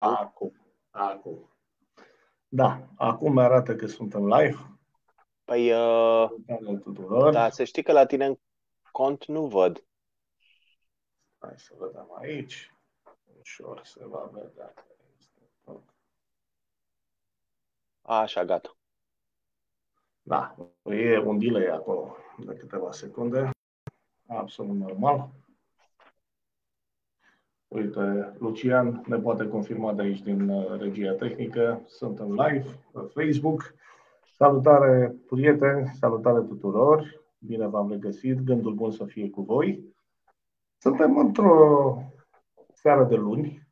Acum. Da, acum arată că suntem live. Păi, Salutare tuturor. da, să știi că la tine în cont nu văd. Hai să vedem aici. Ușor se va vedea. Așa, gata. Da, e un delay acolo de câteva secunde. Absolut normal. Uite, Lucian ne poate confirma de aici din regia tehnică. Suntem live pe Facebook. Salutare, prieteni, salutare tuturor. Bine v-am regăsit. Gândul bun să fie cu voi. Suntem într-o seară de luni,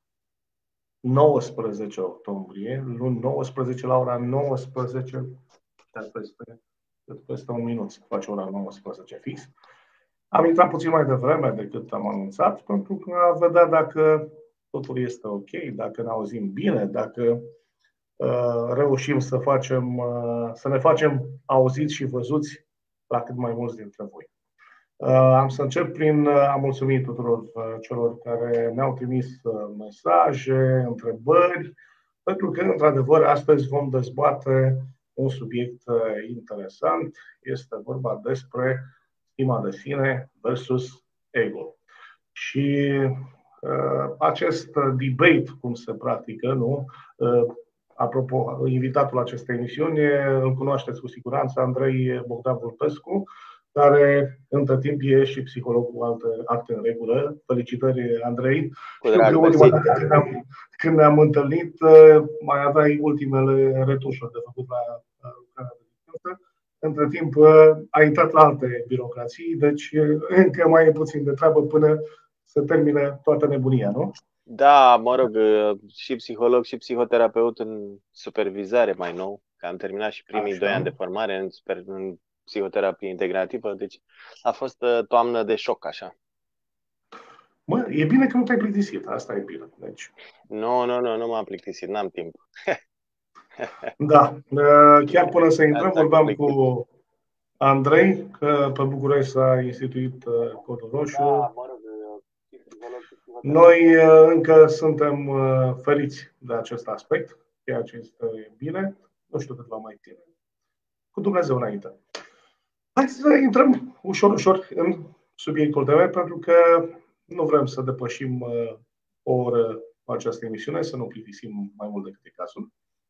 19 octombrie, luni 19 la ora 19, peste un minut se face ora 19 fix. Am intrat puțin mai devreme decât am anunțat, pentru că a vedea dacă totul este ok, dacă ne auzim bine, dacă reușim să ne facem auziți și văzuți la cât mai mulți dintre voi. Am să încep prin a mulțumi tuturor celor care ne-au trimis mesaje, întrebări, pentru că, într-adevăr, astăzi vom dezbate un subiect interesant. Este vorba despre stima de sine versus ego. Și acest debate, cum se practică, nu? Apropo, invitatul acestei emisiuni îl cunoașteți cu siguranță, Andrei Bogdan Vulpescu, care între timp e și psiholog cu acte în regulă. Felicitări, Andrei. Știu că ultima dată când ne-am întâlnit, mai aveai ultimele retușuri de făcut la lucrarea de distanță. Între timp, ai intrat la alte birocrații, deci încă mai e puțin de treabă până se termine toată nebunia, nu? Da, mă rog, și psiholog și psihoterapeut în supervizare mai nou, că am terminat și primii 2 ani de formare în psihoterapie integrativă, deci a fost toamnă de șoc, așa. Mă, e bine că nu te-ai plictisit, asta e bine. Deci... Nu m-am plictisit, n-am timp. Da, chiar până să intrăm, vorbeam cu Andrei, că pe București s-a instituit codul roșu. Da, mă rog, noi încă suntem feriți de acest aspect, ceea ce este bine. Nu știu cât va mai ține. Cu Dumnezeu înainte. Hai să intrăm ușor în subiectul tău, pentru că nu vrem să depășim o oră cu această emisiune, să nu plictisim mai mult decât e cazul.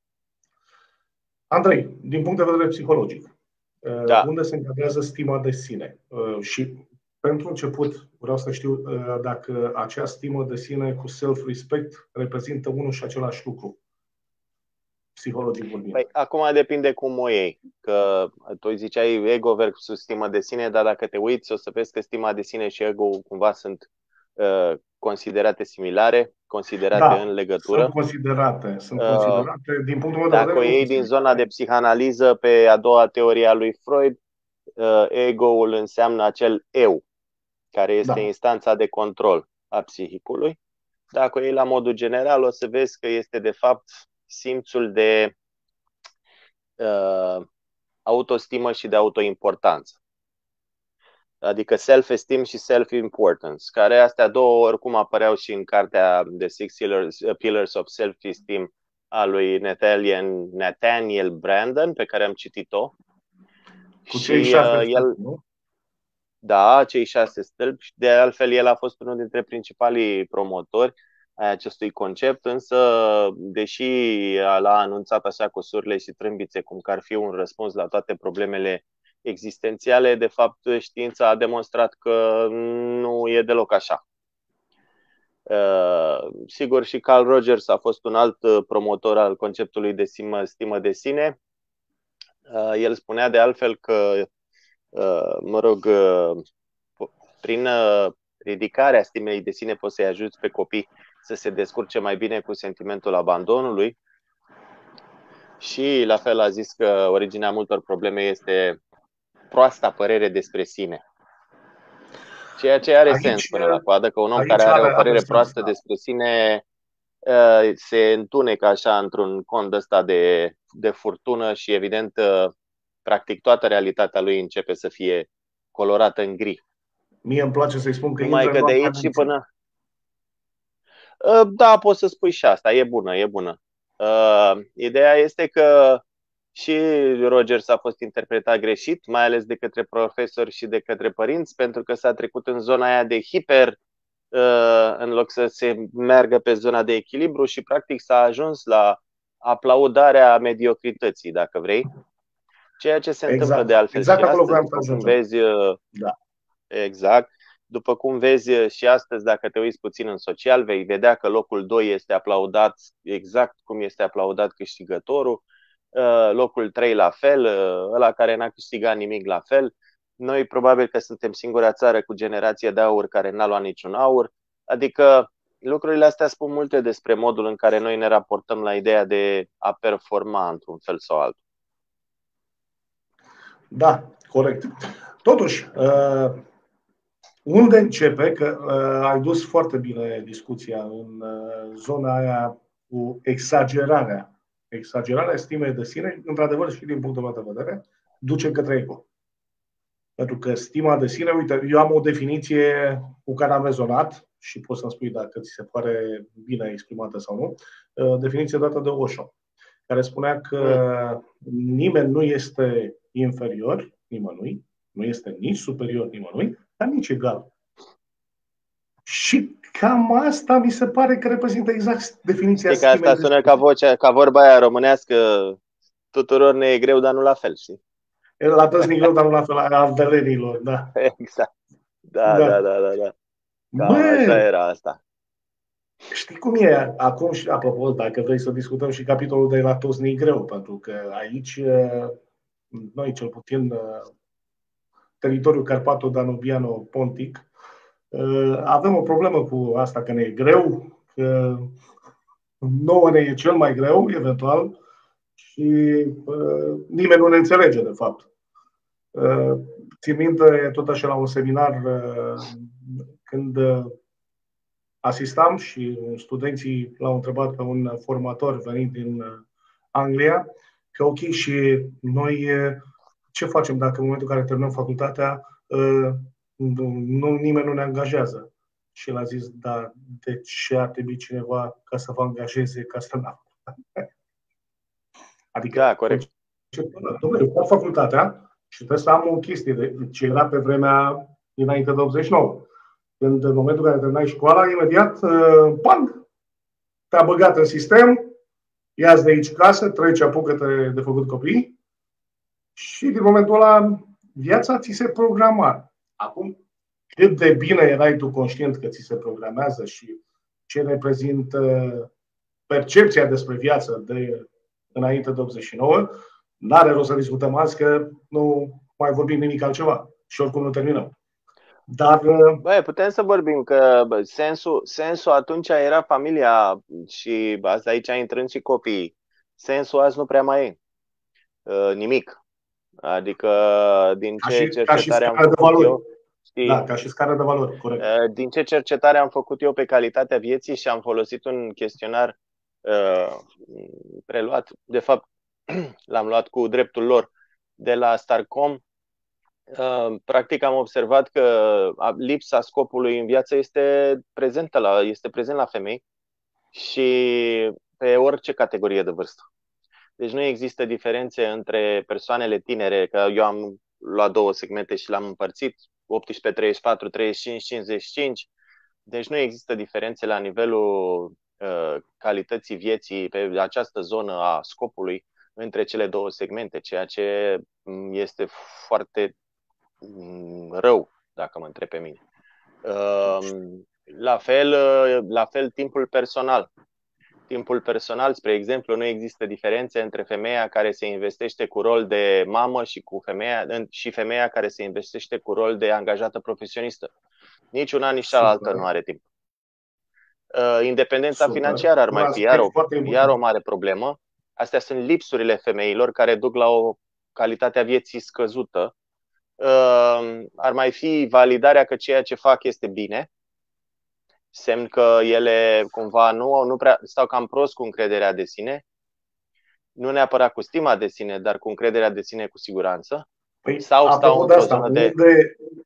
Andrei, din punct de vedere psihologic, unde se încadrează stima de sine? Și pentru început vreau să știu dacă acea stimă de sine cu self-respect reprezintă unul și același lucru, psihologic vorbind. Păi, acum depinde cum o iei. Că tu ziceai ego versus stimă de sine, dar dacă te uiți o să vezi că stima de sine și ego cumva sunt considerate similare, considerate în legătură. Sunt considerate din punctul meu de vedere. Dacă o iei din zona de psihanaliză pe a doua teorie a lui Freud, ego-ul înseamnă acel eu, care este instanța de control a psihicului. Dacă o iei la modul general, o să vezi că este de fapt simțul de autostimă și de autoimportanță. Adică self-esteem și self-importance, care astea două oricum apăreau și în cartea The Six Pillars of Self-Esteem a lui Nathaniel Branden, pe care am citit-o. Cu cei 6 stâlpi, nu? Da, cei 6 stâlpi. De altfel, el a fost unul dintre principalii promotori ai acestui concept, însă, deși l-a anunțat așa cu surle și trâmbițe, cum că ar fi un răspuns la toate problemele existențiale, de fapt, știința a demonstrat că nu e deloc așa. Sigur, și Carl Rogers a fost un alt promotor al conceptului de stimă de sine. El spunea de altfel că, prin ridicarea stimei de sine poți să-i ajuți pe copii să se descurce mai bine cu sentimentul abandonului. Și la fel a zis că originea multor probleme este proasta părere despre sine. Ceea ce are sens până la coadă, că un om care are o părere proastă despre sine se întunecă așa într-un cont ăsta de furtună și evident practic toată realitatea lui începe să fie colorată în gri. Mie îmi place să-i spun că numai că de aici și până Da, poți să spui și asta, e bună, e bună. Ideea este că și Rogers a fost interpretat greșit, mai ales de către profesori și de către părinți, pentru că s-a trecut în zona aia de hiper, în loc să se meargă pe zona de echilibru și practic s-a ajuns la aplaudarea mediocrității, dacă vrei. Ceea ce se întâmplă de altfel exact și acolo astăzi, vreau să după cum ajungem. vezi, Da. exact, după cum vezi și astăzi, dacă te uiți puțin în social, vei vedea că locul 2 este aplaudat exact cum este aplaudat câștigătorul, locul 3 la fel, ăla care n-a câștigat nimic la fel. Noi probabil că suntem singura țară cu generație de aur care n-a luat niciun aur. Adică lucrurile astea spun multe despre modul în care noi ne raportăm la ideea de a performa într-un fel sau altul. Da, corect. Totuși, unde începe, că ai dus foarte bine discuția în zona aia cu exagerarea stimei de sine, într-adevăr și din punctul meu de vedere, duce către ego. Pentru că stima de sine, uite, eu am o definiție cu care am rezonat și poți să-mi spui dacă ți se pare bine exprimată sau nu, definiție dată de Osho, care spunea că nimeni nu este inferior nimănui, nu este nici superior nimănui, dar nici egal. Și cam asta mi se pare că reprezintă exact definiția stimei. Știi că asta sună ca vocea, ca vorba aia românească, tuturor ne e greu, dar nu la fel, știi? La toți ne e greu, dar nu la fel, al velenilor, da. Exact. Da. Cam așa era asta. Știi cum e? Acum, și apropo, dacă vrei să discutăm și capitolul de la toți ne-i greu, pentru că aici, noi cel puțin, teritoriul Carpato-Danubiano-Pontic, avem o problemă cu asta, că ne e greu, că nouă ne e cel mai greu, eventual, și nimeni nu ne înțelege, de fapt. Țin minte tot așa la un seminar când asistam și studenții l-au întrebat pe un formator venit din Anglia că ok, și noi ce facem dacă în momentul în care terminăm facultatea nimeni nu ne angajează? Și el a zis, da, de ce ar trebui cineva ca să vă angajeze ca să n-am? Adică, da, corect. Dom'le, eu fac facultatea și trebuie să am o chestie de ce era pe vremea dinainte de 89. Când în momentul în care terminai școala, imediat, pang, te-a băgat în sistem, ia-ți de aici casă, treci, apucă-te de făcut copii și din momentul ăla viața ți se programa. Acum, cât de bine erai tu conștient că ți se programează și ce reprezintă percepția despre viață de înainte de 89, n-are rost să discutăm azi că nu mai vorbim nimic altceva și oricum nu terminăm. Dar putem să vorbim că sensul atunci era familia și asta aici intrând și copiii. Sensul azi nu prea mai e nimic. Adică din ce cercetare am făcut eu, știi? Da, ca și scară de valori, corect. Din ce cercetare am făcut eu pe calitatea vieții și am folosit un chestionar preluat, de fapt l-am luat cu dreptul lor de la Starcom. Practic am observat că lipsa scopului în viață este prezent la femei și pe orice categorie de vârstă. Deci nu există diferențe între persoanele tinere, că eu am luat două segmente și le-am împărțit, 18, 34, 35, 55. Deci nu există diferențe la nivelul calității vieții pe această zonă a scopului între cele două segmente, ceea ce este foarte rău, dacă mă întreb pe mine. La fel timpul personal. Timpul personal, spre exemplu, nu există diferențe între femeia care se investește cu rol de mamă și femeia care se investește cu rol de angajată profesionistă. Nici una, nici cealaltă nu are timp. Independența financiară ar mai fi iar o mare problemă. Astea sunt lipsurile femeilor care duc la o calitate a vieții scăzută. Ar mai fi validarea că ceea ce fac este bine, semn că ele cumva nu prea stau cam prost cu încrederea de sine, nu neapărat cu stima de sine, dar cu încrederea de sine cu siguranță. Păi, sau stau într-o zonă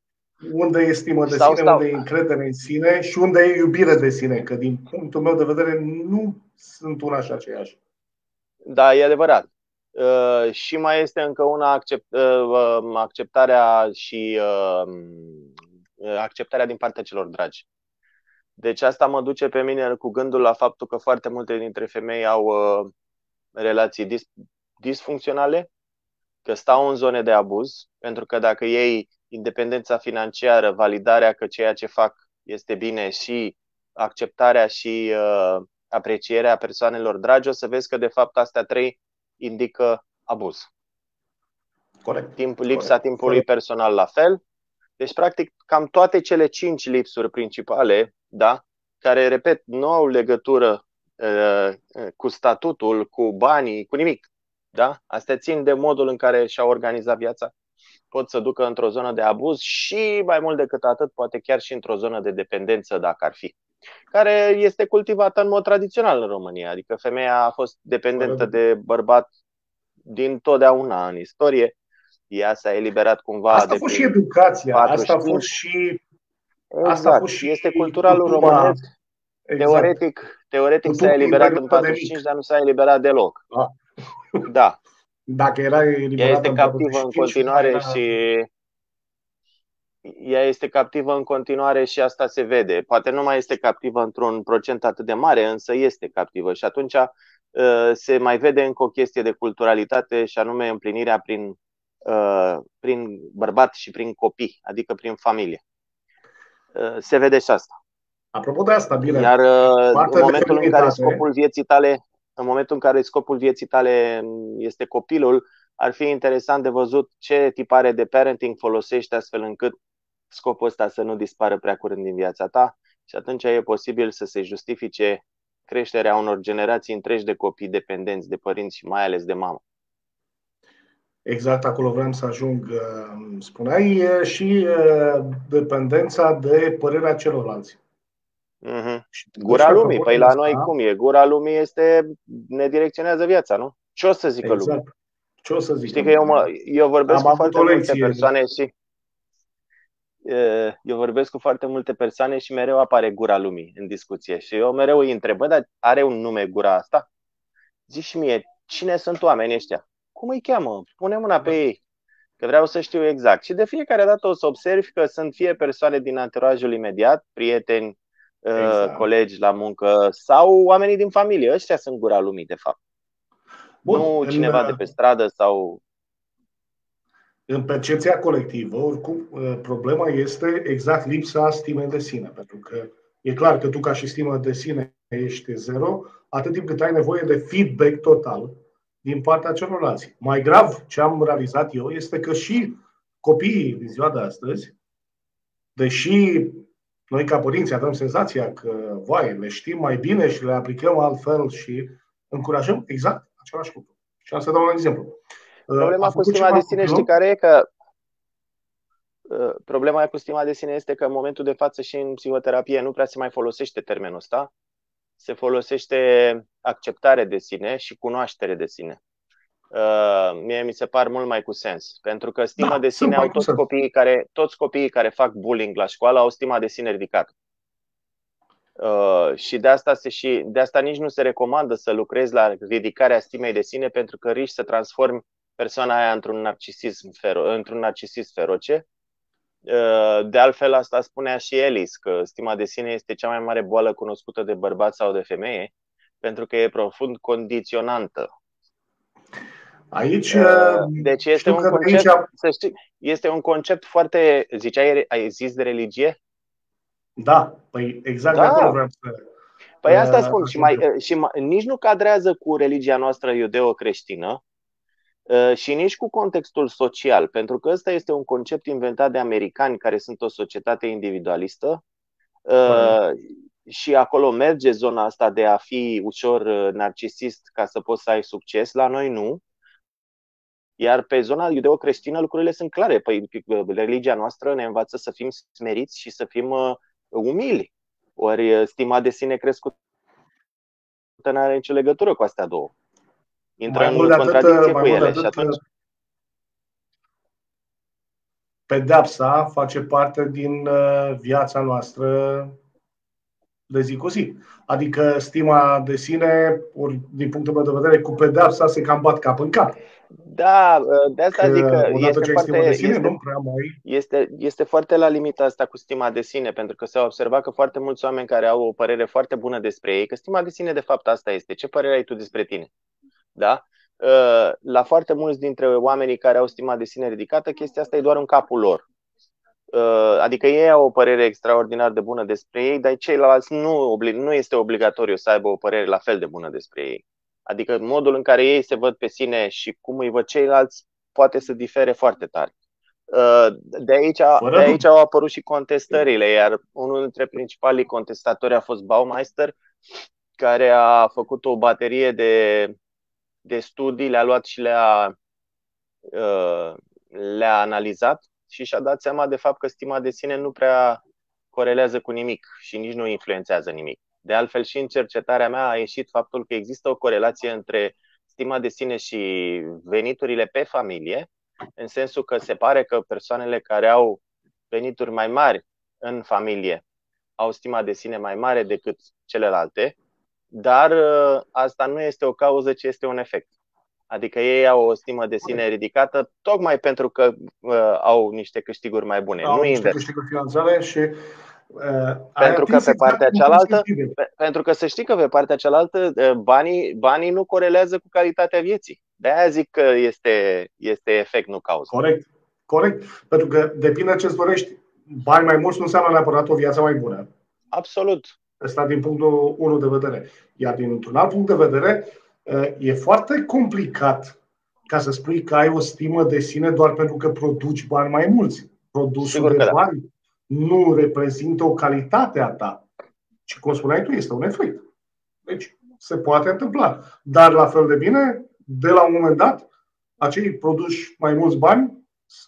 unde e stimă de sine, unde e încredere în sine și unde e iubire de sine, că din punctul meu de vedere nu sunt una și aceeași. Da, e adevărat. Și mai este încă una, acceptarea și acceptarea din partea celor dragi. Deci asta mă duce pe mine cu gândul la faptul că foarte multe dintre femei au relații disfuncționale, că stau în zone de abuz, pentru că dacă iei independența financiară, validarea că ceea ce fac este bine și acceptarea și aprecierea persoanelor dragi, o să vezi că de fapt astea trei indică abuz. Corect. Lipsa timpului personal la fel. Deci, practic, cam toate cele 5 lipsuri principale, da, care, repet, nu au legătură cu statutul, cu banii, cu nimic. Da? Astea țin de modul în care și-au organizat viața. Pot să ducă într-o zonă de abuz și, mai mult decât atât, poate chiar și într-o zonă de dependență, dacă ar fi, care este cultivată în mod tradițional în România. Adică femeia a fost dependentă de bărbat din totdeauna în istorie. Ea s-a eliberat cumva. Asta a fost și educația, 45. Asta a fost și... Exact. Asta a fost și este culturalul românesc. Exact. Teoretic s-a eliberat în 45, dar nu s-a eliberat deloc. Da. Dacă era eliberat, ea este captivă în continuare era... și ea este captivă în continuare și asta se vede. Poate nu mai este captivă într-un procent atât de mare, însă este captivă și atunci se mai vede încă o chestie de culturalitate și anume împlinirea prin bărbat și prin copii, adică prin familie. Se vede și asta. Apropo de asta, bine. Iar în momentul în care scopul vieții tale este copilul, ar fi interesant de văzut ce tipare de parenting folosești astfel încât scopul ăsta să nu dispară prea curând din viața ta și atunci e posibil să se justifice creșterea unor generații întregi de copii dependenți de părinți și mai ales de mamă. Exact acolo vreau să ajung. Spuneai și dependența de părerea celorlalți. Gura lumii. Păi la noi cum e? Gura lumii ne direcționează viața, nu? Ce o să zică lumea? Ce o să zică? Știi că eu vorbesc cu foarte multe persoane și eu vorbesc cu foarte multe persoane și mereu apare gura lumii în discuție. Și eu mereu îi întreb, dar are un nume gura asta? Zici și mie, cine sunt oamenii ăștia? Cum îi cheamă? Pune mâna pe ei, că vreau să știu exact. Și de fiecare dată o să observi că sunt fie persoane din anturajul imediat, prieteni, colegi la muncă sau oamenii din familie. Ăștia sunt gura lumii, de fapt. Bun, nu cineva de pe stradă sau... În percepția colectivă, oricum, problema este exact lipsa stimei de sine. Pentru că e clar că tu, ca și stimă de sine, ești zero, atât timp cât ai nevoie de feedback total din partea celorlalți. Mai grav, ce am realizat eu, este că și copiii din ziua de astăzi, deși noi ca părinți avem senzația că, le știm mai bine și le aplicăm altfel și încurajăm exact același lucru. Și am să dau un exemplu. Problema cu stima de sine, știi care e? Că problema cu stima de sine este că în momentul de față și în psihoterapie nu prea se mai folosește termenul ăsta. Se folosește acceptare de sine și cunoaștere de sine. Mie mi se par mult mai cu sens. Pentru că stima de sine au toți copiii care fac bullying la școală au stima de sine ridicată. Și de asta nici nu se recomandă să lucrezi la ridicarea stimei de sine, pentru că riști să transformi persoana aia într-un narcisist feroce. De altfel, asta spunea și Ellis, că stima de sine este cea mai mare boală cunoscută de bărbat sau de femeie, pentru că e profund condiționantă. Aici, deci este un concept, să știi, este un concept foarte, ai zis de religie? Da, păi exact de acolo vreau să... Păi asta spun și nici nu cadrează cu religia noastră iudeo-creștină și nici cu contextul social, pentru că ăsta este un concept inventat de americani care sunt o societate individualistă și acolo merge zona asta de a fi ușor narcisist ca să poți să ai succes. La noi nu. Iar pe zona iudeo-creștină lucrurile sunt clare. Păi religia noastră ne învață să fim smeriți și să fim umili. Ori stima de sine crescută nu are nicio legătură cu astea două. Intră în contradicție cu ele și atunci... pedeapsa face parte din viața noastră de zi cu zi. Adică stima de sine, ori, din punctul meu de vedere, cu pedeapsa se cam bat cap în cap. Da, de asta zic că odată ce ai stimă de sine, nu prea mai... Este foarte la limita asta cu stima de sine, pentru că s-a observat că foarte mulți oameni care au o părere foarte bună despre ei, că stima de sine de fapt asta este, ce părere ai tu despre tine? Da? La foarte mulți dintre oamenii care au stima de sine ridicată, chestia asta e doar în capul lor. Adică ei au o părere extraordinar de bună despre ei, dar ceilalți nu este obligatoriu să aibă o părere la fel de bună despre ei. Adică modul în care ei se văd pe sine și cum îi văd ceilalți poate să difere foarte tare. De aici au apărut și contestările, iar unul dintre principalii contestatori a fost Baumeister, care a făcut o baterie de studii, le-a luat și le-a analizat și și-a dat seama de fapt că stima de sine nu prea corelează cu nimic și nici nu influențează nimic. De altfel, și în cercetarea mea a ieșit faptul că există o corelație între stima de sine și veniturile pe familie, în sensul că se pare că persoanele care au venituri mai mari în familie au stima de sine mai mare decât celelalte, dar asta nu este o cauză, ci este un efect. Adică ei au o stimă de sine ridicată tocmai pentru că au niște câștiguri mai bune. Au nu niște invers. câștiguri financiare și pentru că pe partea cealaltă, pentru că să știi că pe partea cealaltă banii nu corelează cu calitatea vieții. De-aia zic că este efect, nu cauză. Corect. Pentru că depinde ce-ți dorești. Bani mai mulți nu înseamnă neapărat o viață mai bună. Absolut. Asta din punctul 1 de vedere. Iar dintr-un alt punct de vedere, e foarte complicat ca să spui că ai o stimă de sine doar pentru că produci bani mai mulți. Produsul de bani nu reprezintă o calitate a ta, ci, cum spuneai tu, este un efect. Deci se poate întâmpla. Dar la fel de bine, de la un moment dat, acei produși mai mulți bani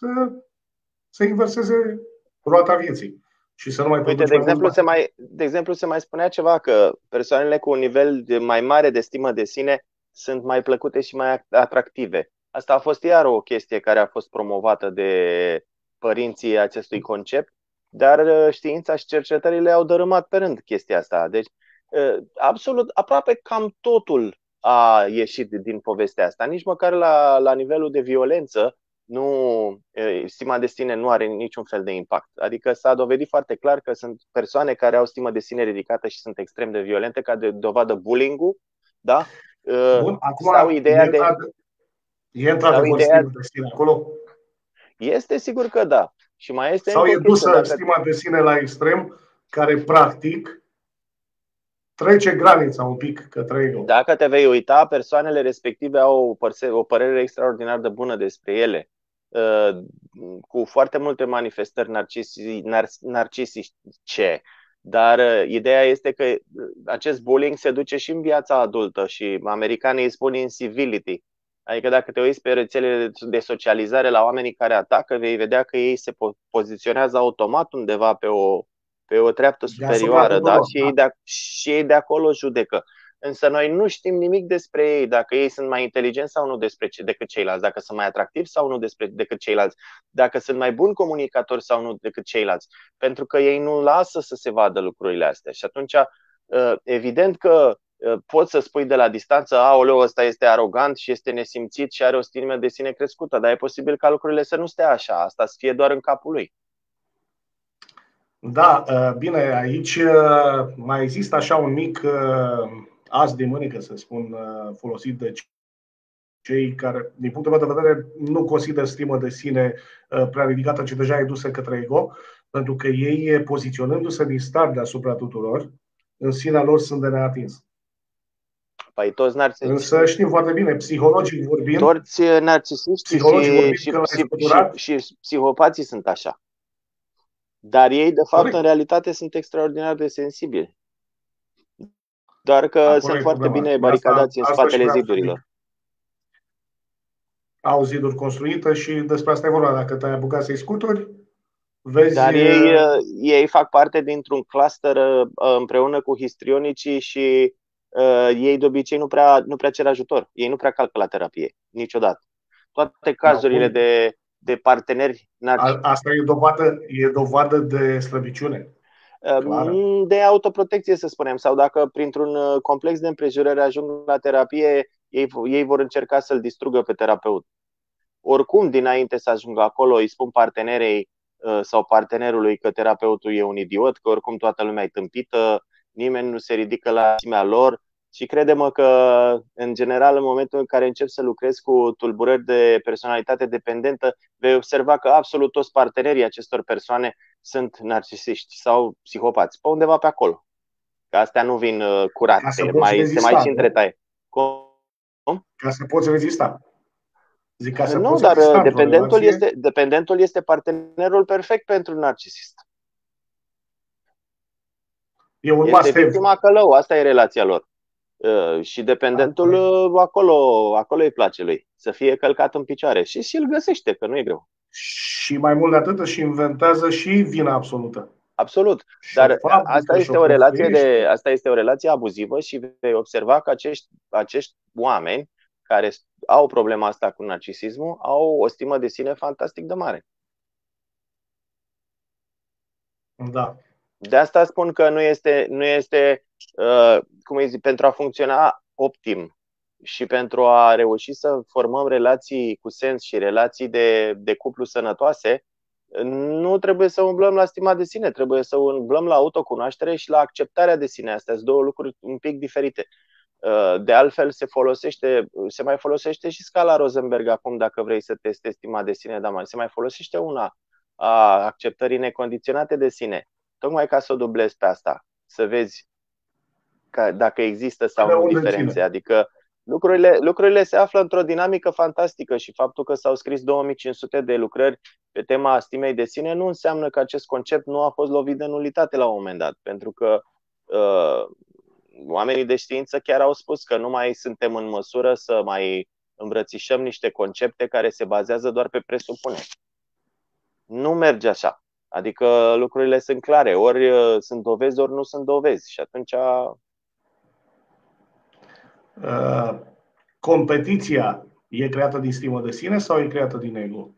să inverseze roata vieții. Și să nu mai produci de exemplu, se mai spunea ceva că persoanele cu un nivel mai mare de stimă de sine sunt mai plăcute și mai atractive. Asta a fost iar o chestie care a fost promovată de părinții acestui concept, dar știința și cercetările au dărâmat pe rând chestia asta. Deci, absolut, aproape cam totul a ieșit din povestea asta. Nici măcar la nivelul de violență, stima de sine nu are niciun fel de impact. Adică s-a dovedit foarte clar că sunt persoane care au stimă de sine ridicată și sunt extrem de violente, ca de dovadă bullying-ul, da? Bun, acum sau ideea e într-adevăr stimă de sine acolo? Este sigur că da. Și mai este sau e dusă stima de sine la extrem, care practic trece granița un pic către ego. Dacă te vei uita, persoanele respective au o părere extraordinar de bună despre ele, cu foarte multe manifestări narcisice. Dar ideea este că acest bullying se duce și în viața adultă și americanii îi spun incivility. Adică dacă te uiți pe rețelele de socializare la oamenii care atacă, vei vedea că ei se poziționează automat undeva pe o treaptă superioară, da? Și ei de acolo judecă. Însă noi nu știm nimic despre ei, dacă ei sunt mai inteligenți sau nu decât ceilalți, dacă sunt mai atractivi sau nu decât ceilalți, dacă sunt mai buni comunicatori sau nu decât ceilalți, pentru că ei nu lasă să se vadă lucrurile astea. Și atunci, evident că poți să spui de la distanță, aoleu, ăsta este arogant și este nesimțit și are o stimă de sine crescută, dar e posibil ca lucrurile să nu stea așa, asta să fie doar în capul lui. Da, bine, aici mai există așa un mic as de mânecă, să spun, folosit de cei care, din punctul meu de vedere, nu consideră stimă de sine prea ridicată, ci deja e dusă către ego, pentru că ei, poziționându-se din start deasupra tuturor, în sinea lor sunt de neatins. Păi toți narcisiști. Însă știm foarte bine, psihologic vorbind, toți narcisiștii și psihopații sunt așa. Dar ei, de fapt, în realitate sunt extraordinar de sensibili. Doar că sunt foarte bine baricadați în spatele zidurilor. Au ziduri construite și despre asta e vorba. Dacă te-ai apucat să-i scuturi, vezi... Dar ei fac parte dintr-un cluster împreună cu histrionicii și ei de obicei nu prea cer ajutor. Ei nu prea calcă la terapie, niciodată. Toate cazurile de parteneri narcisiști. Asta e dovadă de slăbiciune. Clară. De autoprotecție, să spunem, sau dacă printr-un complex de împrejurări ajung la terapie, ei vor încerca să-l distrugă pe terapeut. Oricum, dinainte să ajungă acolo, îi spun partenerei sau partenerului că terapeutul e un idiot, că oricum toată lumea e tâmpită, nimeni nu se ridică la înălțimea lor. Și crede-mă că, în general, în momentul în care începi să lucrezi cu tulburări de personalitate dependentă, vei observa că absolut toți partenerii acestor persoane sunt narcisiști sau psihopați, pe undeva pe acolo. Că astea nu vin curate, se mai și întretaie. Ca să poți rezista. Zic, ca să nu, dar dependentul este partenerul perfect pentru un narcisist. Este victima călău, asta e relația lor. Și dependentul acolo îi place lui, să fie călcat în picioare. Și îl găsește, că nu e greu. Și mai mult de atât își inventează și vina absolută. Absolut. Dar asta este o relație abuzivă și vei observa că acești oameni care au problema asta cu narcisismul au o stimă de sine fantastic de mare. Da. De asta spun că nu este cum îi zic, pentru a funcționa optim și pentru a reuși să formăm relații cu sens și relații de cuplu sănătoase, nu trebuie să umblăm la stima de sine, trebuie să umblăm la autocunoaștere și la acceptarea de sine. Astea sunt două lucruri un pic diferite. De altfel, se mai folosește și scala Rosenberg acum, dacă vrei să testezi stima de sine, dar se mai folosește una a acceptării necondiționate de sine, tocmai ca să o dublezi pe asta, să vezi dacă există sau nu diferențe. Adică lucrurile se află într-o dinamică fantastică și faptul că s-au scris 2500 de lucrări pe tema stimei de sine nu înseamnă că acest concept nu a fost lovit de nulitate la un moment dat, pentru că oamenii de știință chiar au spus că nu mai suntem în măsură să mai îmbrățișăm niște concepte care se bazează doar pe presupuneri. Nu merge așa. Adică lucrurile sunt clare. Ori sunt dovezi, ori nu sunt dovezi. Și atunci... Competiția e creată din stimă de sine sau e creată din ego?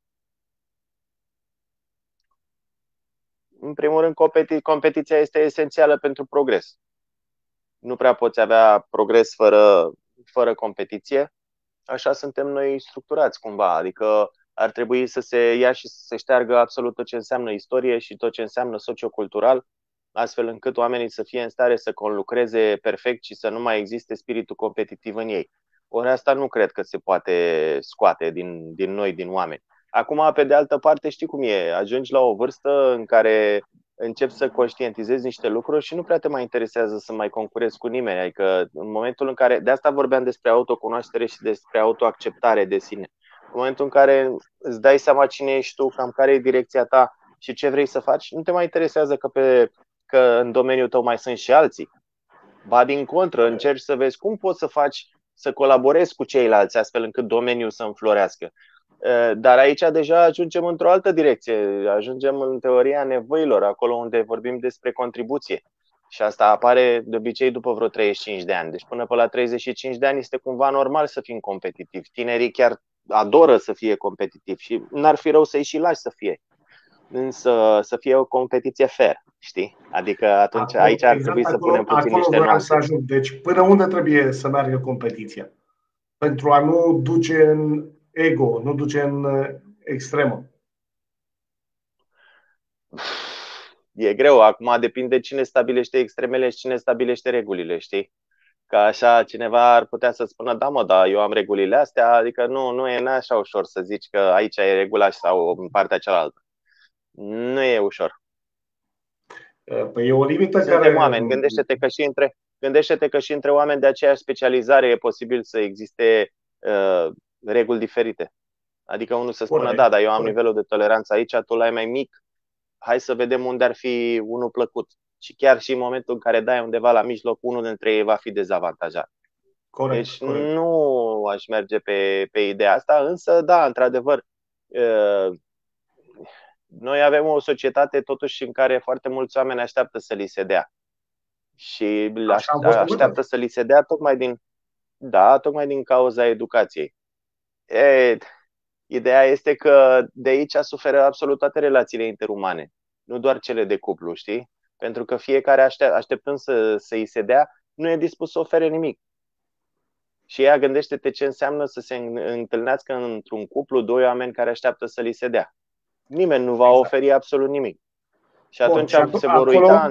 În primul rând, competiția este esențială pentru progres. Nu prea poți avea progres fără competiție. Așa suntem noi structurați cumva. Adică ar trebui să se ia și să se șteargă absolut tot ce înseamnă istorie și tot ce înseamnă sociocultural, astfel încât oamenii să fie în stare să conlucreze perfect și să nu mai existe spiritul competitiv în ei. Ori asta nu cred că se poate scoate din noi, din oameni. Acum, pe de altă parte, știi cum e, ajungi la o vârstă în care începi să conștientizezi niște lucruri și nu prea te mai interesează să mai concurezi cu nimeni. Adică în momentul în care, de asta vorbeam despre autocunoaștere și despre autoacceptare de sine. În momentul în care îți dai seama cine ești tu, cam care e direcția ta și ce vrei să faci, nu te mai interesează că în domeniul tău mai sunt și alții. Ba din contră, încerci să vezi cum poți să colaborezi cu ceilalți astfel încât domeniul să înflorească. Dar aici deja ajungem într-o altă direcție. Ajungem în teoria nevoilor, acolo unde vorbim despre contribuție. Și asta apare de obicei după vreo 35 de ani. Deci până pe la 35 de ani este cumva normal să fim competitivi. Tinerii chiar adoră să fie competitivi și n-ar fi rău să-i și lași să fie. Însă să fie o competiție fair, știi? Adică atunci aici ar trebui să punem puțin niște nuanțe. Deci până unde trebuie să meargă competiția? Pentru a nu duce în ego, nu duce în extremă. E greu, acum depinde cine stabilește extremele și cine stabilește regulile, știi? Că așa cineva ar putea să spună, da mă, da, eu am regulile astea, adică nu e așa ușor să zici că aici e regula sau în partea cealaltă. Nu e ușor. Păi e o limită Suntem care... oameni, gândește-te că și între oameni de aceeași specializare e posibil să existe reguli diferite. Adică unul să spună, da, dar eu am nivelul de toleranță aici, tu l-ai mai mic, hai să vedem unde ar fi unul plăcut. Și chiar și în momentul în care dai undeva la mijloc, unul dintre ei va fi dezavantajat. Deci nu aș merge pe ideea asta, însă da, într-adevăr, noi avem o societate totuși în care foarte mulți oameni așteaptă să li se dea. Și așteaptă să li se dea tocmai din cauza educației. Ideea este că de aici suferă absolut toate relațiile interumane, nu doar cele de cuplu, știi? Pentru că fiecare așteptând să îi se dea, nu e dispus să ofere nimic. Și ea gândește-te ce înseamnă să se întâlnească într-un cuplu doi oameni care așteaptă să li se dea. Nimeni nu va oferi absolut nimic. Și atunci se vor uita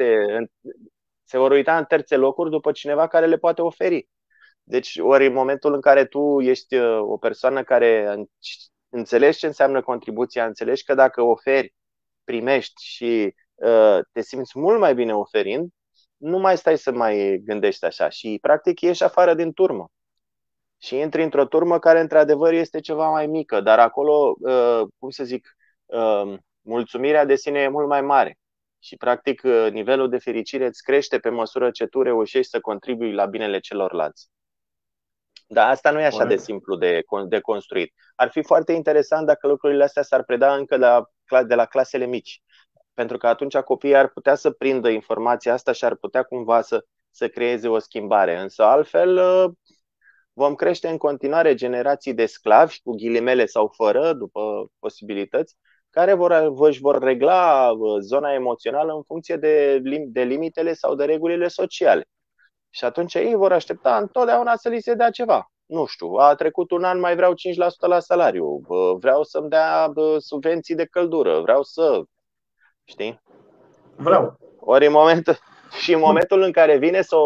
în terțe locuri după cineva care le poate oferi. Deci, ori în momentul în care tu ești o persoană care înțelegi ce înseamnă contribuția, înțelegi că dacă oferi, primești și te simți mult mai bine oferind, nu mai stai să mai gândești așa și practic ieși afară din turmă și intri într-o turmă care într-adevăr este ceva mai mică, dar acolo, cum să zic, mulțumirea de sine e mult mai mare și practic nivelul de fericire îți crește pe măsură ce tu reușești să contribui la binele celorlalți. Dar asta nu e așa de simplu de construit. Ar fi foarte interesant dacă lucrurile astea s-ar preda încă de la clasele mici. Pentru că atunci copiii ar putea să prindă informația asta și ar putea cumva să creeze o schimbare. Însă altfel vom crește în continuare generații de sclavi, cu ghilimele sau fără, după posibilități, care își vor regla zona emoțională în funcție de limitele sau de regulile sociale. Și atunci ei vor aștepta întotdeauna să li se dea ceva. Nu știu, a trecut un an, mai vreau 5% la salariu, vreau să-mi dea subvenții de căldură, vreau să... Știi? Vreau. Ori în momentul în care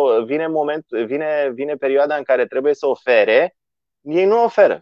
vine perioada în care trebuie să ofere, ei nu oferă.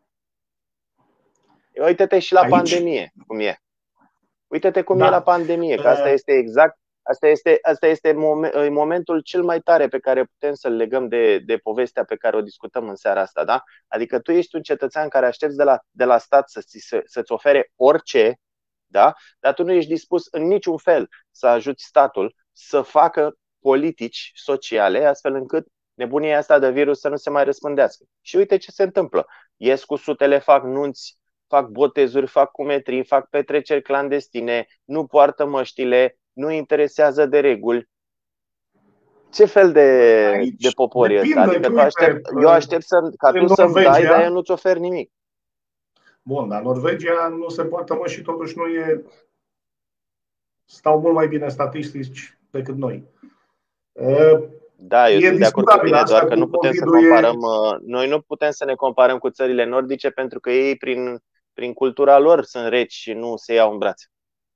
Uite-te și la pandemie, cum e. Uite-te cum e la pandemie, că asta este exact. Asta este momentul cel mai tare pe care putem să-l legăm de povestea pe care o discutăm în seara asta. Da? Adică tu ești un cetățean care aștepți de la stat să-ți ofere orice, da? Dar tu nu ești dispus în niciun fel să ajuți statul să facă politici sociale astfel încât nebunia asta de virus să nu se mai răspândească. Și uite ce se întâmplă. Ies cu sutele, fac nunți, fac botezuri, fac cumetrii, fac petreceri clandestine, nu poartă măștile, nu interesează de reguli. Ce fel de popor e ăsta? Adică eu aștept ca tu să-mi dai, dar eu nu-ți ofer nimic. Bun, dar Norvegia nu se poartă mă și totuși nu e... Stau mult mai bine statistici decât noi. Da, eu sunt de acord cu tine, doar că nu putem să comparăm. Noi nu putem să ne comparăm cu țările nordice pentru că ei prin cultura lor sunt reci și nu se iau în brațe.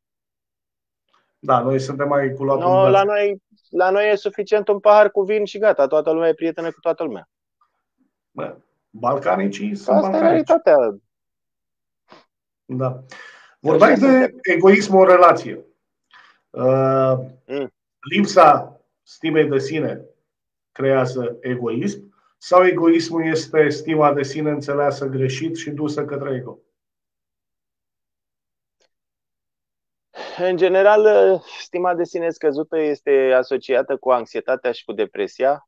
Da, noi suntem mai cu luatul în brațe. La noi e suficient un pahar cu vin și gata, toată lumea e prietenă cu toată lumea. Balcanicii sunt balcanici. Realitatea. Da. Vorbeai de egoismul în relație. Lipsa stimei de sine creează egoism sau egoismul este stima de sine înțeleasă greșit și dusă către ego? În general, stima de sine scăzută este asociată cu anxietatea și cu depresia.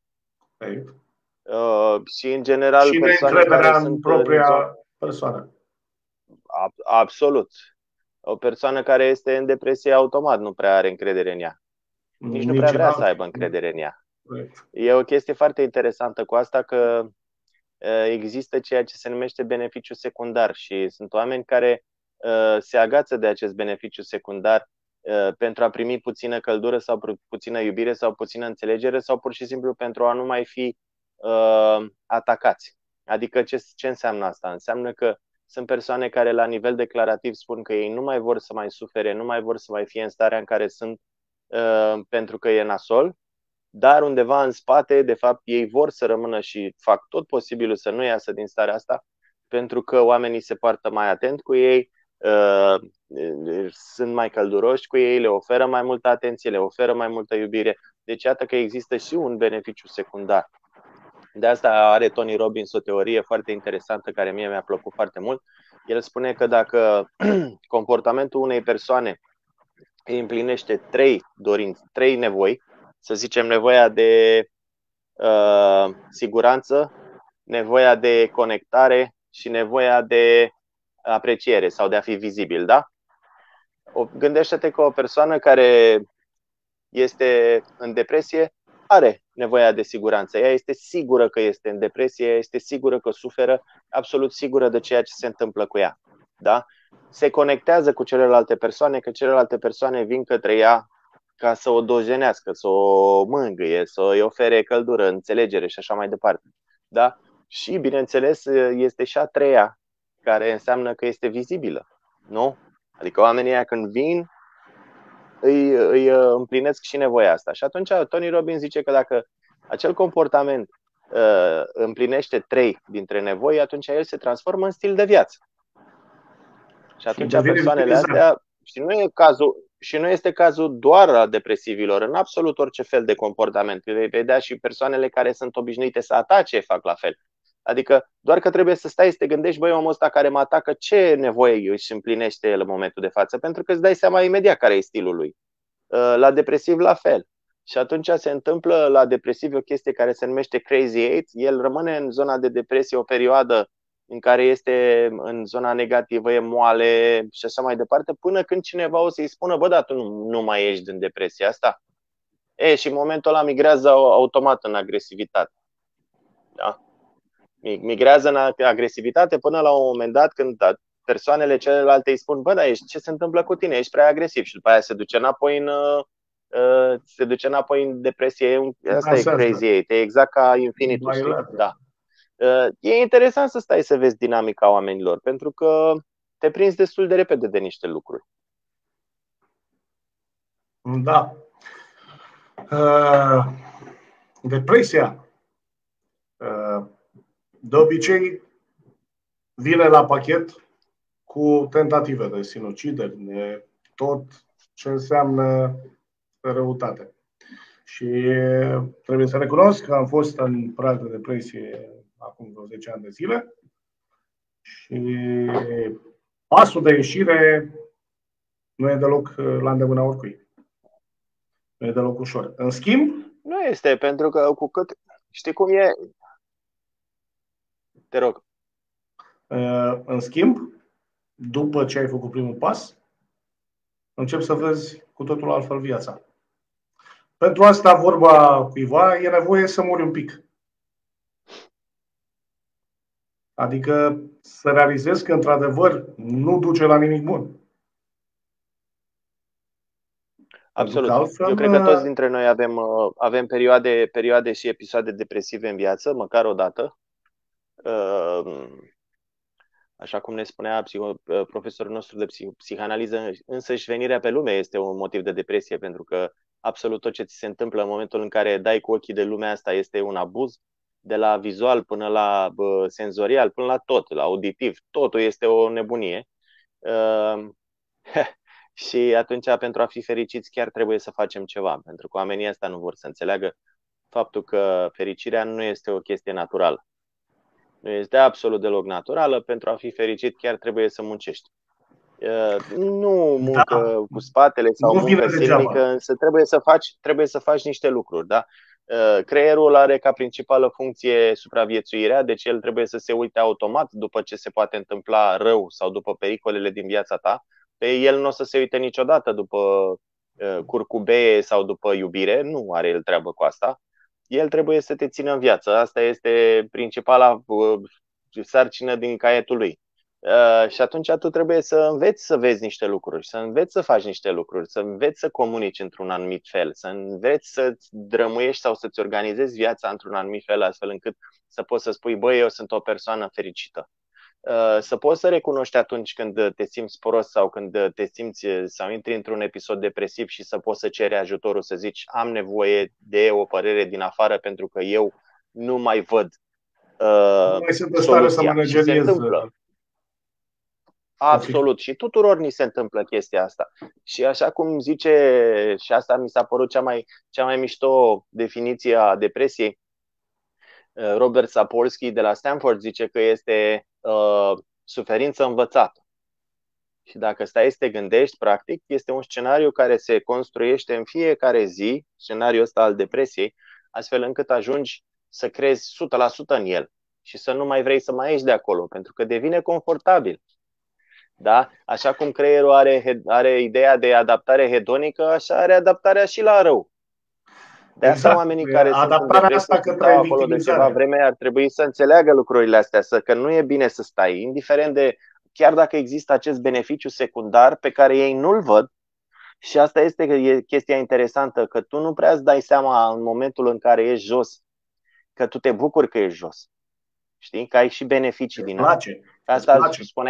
Și în general și neîncrederea în propria persoană. Absolut. O persoană care este în depresie automat nu prea are încredere în ea. Nici nu prea vrea să aibă încredere în ea. E o chestie foarte interesantă cu asta, că există ceea ce se numește beneficiu secundar și sunt oameni care se agață de acest beneficiu secundar pentru a primi puțină căldură sau puțină iubire sau puțină înțelegere sau pur și simplu pentru a nu mai fi atacați. Adică ce înseamnă asta? Înseamnă că sunt persoane care la nivel declarativ spun că ei nu mai vor să mai sufere, nu mai vor să mai fie în starea în care sunt pentru că e nasol, dar undeva în spate, de fapt, ei vor să rămână și fac tot posibilul să nu iasă din starea asta, pentru că oamenii se poartă mai atent cu ei, sunt mai călduroși cu ei, le oferă mai multă atenție, le oferă mai multă iubire. Deci iată că există și un beneficiu secundar. De asta are Tony Robbins o teorie foarte interesantă care mie mi-a plăcut foarte mult. El spune că dacă comportamentul unei persoane împlinește 3 nevoi, să zicem nevoia de siguranță, nevoia de conectare și nevoia de apreciere sau de a fi vizibil, da? Gândește-te că o persoană care este în depresie are nevoia de siguranță. Ea este sigură că este în depresie, este sigură că suferă, absolut sigură de ceea ce se întâmplă cu ea. Da? Se conectează cu celelalte persoane, că celelalte persoane vin către ea ca să o dojenească, să o mângâie, să îi ofere căldură, înțelegere și așa mai departe. Da? Și, bineînțeles, este și a treia, care înseamnă că este vizibilă. Nu? Adică oamenii ăia când vin, îi împlinesc și nevoia asta. Și atunci Tony Robbins zice că dacă acel comportament împlinește 3 dintre nevoi, atunci el se transformă în stil de viață. Și atunci persoanele astea, și nu este cazul doar al depresivilor, în absolut orice fel de comportament. Vei vedea și persoanele care sunt obișnuite să atace fac la fel. Adică doar că trebuie să stai să te gândești, băi, omul ăsta care mă atacă, ce nevoie își împlinește el în momentul de față? Pentru că îți dai seama imediat care e stilul lui. La depresiv la fel. Și atunci se întâmplă la depresiv o chestie care se numește Crazy Eight. El rămâne în zona de depresie o perioadă în care este în zona negativă, e moale și așa mai departe, până când cineva o să-i spună, bă, da, tu nu mai ești din depresia asta. Și în momentul ăla migrează automat în agresivitate. Da? Migrează în agresivitate până la un moment dat când persoanele celelalte îi spun, bă, da, ce se întâmplă cu tine? Ești prea agresiv. Și după aia se duce înapoi în depresie. Asta e Crazy Eight, e exact ca infinitul, știi? Da. E interesant să stai să vezi dinamica oamenilor, pentru că te prinzi destul de repede de niște lucruri. Da. Depresia de obicei vine la pachet cu tentative de sinucideri, de tot ce înseamnă răutate. Și trebuie să recunosc că am fost în prag de depresie acum vreo 10 ani de zile și pasul de ieșire nu e deloc la îndemâna oricui. Nu e deloc ușor. În schimb... Nu este, pentru că cu cât... Știi cum e? Te rog. În schimb, după ce ai făcut primul pas, începi să vezi cu totul altfel viața. Pentru asta, vorba cuiva, e nevoie să mori un pic. Adică să realizezi că, într-adevăr, nu duce la nimic bun. Absolut. Altfel, eu cred că toți dintre noi avem perioade și episoade depresive în viață, măcar o dată. Așa cum ne spunea profesorul nostru de psihanaliză, însăși venirea pe lume este un motiv de depresie, pentru că absolut tot ce ți se întâmplă în momentul în care dai cu ochii de lumea asta este un abuz, de la vizual până la senzorial, până la tot, la auditiv. Totul este o nebunie. Și atunci, pentru a fi fericiți, chiar trebuie să facem ceva, pentru că oamenii ăsta nu vor să înțeleagă faptul că fericirea nu este o chestie naturală. Nu este absolut deloc naturală. Pentru a fi fericit chiar trebuie să muncești. Nu muncă cu spatele sau muncă silnică, însă trebuie să faci niște lucruri. Da? Creierul are ca principală funcție supraviețuirea, deci el trebuie să se uite automat după ce se poate întâmpla rău sau după pericolele din viața ta. Pe el nu o să se uite niciodată după curcubeie sau după iubire, nu are el treabă cu asta. El trebuie să te țină în viață. Asta este principala sarcină din caietul lui. Și atunci tu trebuie să înveți să vezi niște lucruri, să înveți să faci niște lucruri, să înveți să comunici într-un anumit fel, să înveți să-ți drămuiești sau să-ți organizezi viața într-un anumit fel, astfel încât să poți să spui, băi, eu sunt o persoană fericită. Să poți să recunoști atunci când te simți prost sau când te simți sau intri într-un episod depresiv și să poți să ceri ajutorul, să zici, am nevoie de o părere din afară pentru că eu nu mai văd nu mai sunt în stare să manageriez. Absolut. Și tuturor ni se întâmplă chestia asta. Și așa cum zice, și asta mi s-a părut cea mai mișto definiție a depresiei, Robert Sapolsky de la Stanford zice că este suferință învățată. Și dacă stai să te gândești, practic, este un scenariu care se construiește în fiecare zi, scenariul ăsta al depresiei, astfel încât ajungi să crezi 100% în el și să nu mai vrei să mai ieși de acolo, pentru că devine confortabil. Da? Așa cum creierul are ideea de adaptare hedonică, așa are adaptarea și la rău. De asta oamenii care sunt în depresie și stau acolo de ceva vreme ar trebui să înțeleagă lucrurile astea, că nu e bine să stai, indiferent de, chiar dacă există acest beneficiu secundar pe care ei nu-l văd. Și asta este chestia interesantă, că tu nu prea îți dai seama în momentul în care ești jos, că tu te bucuri că ești jos. Știi? Că ai și beneficii din asta. Asta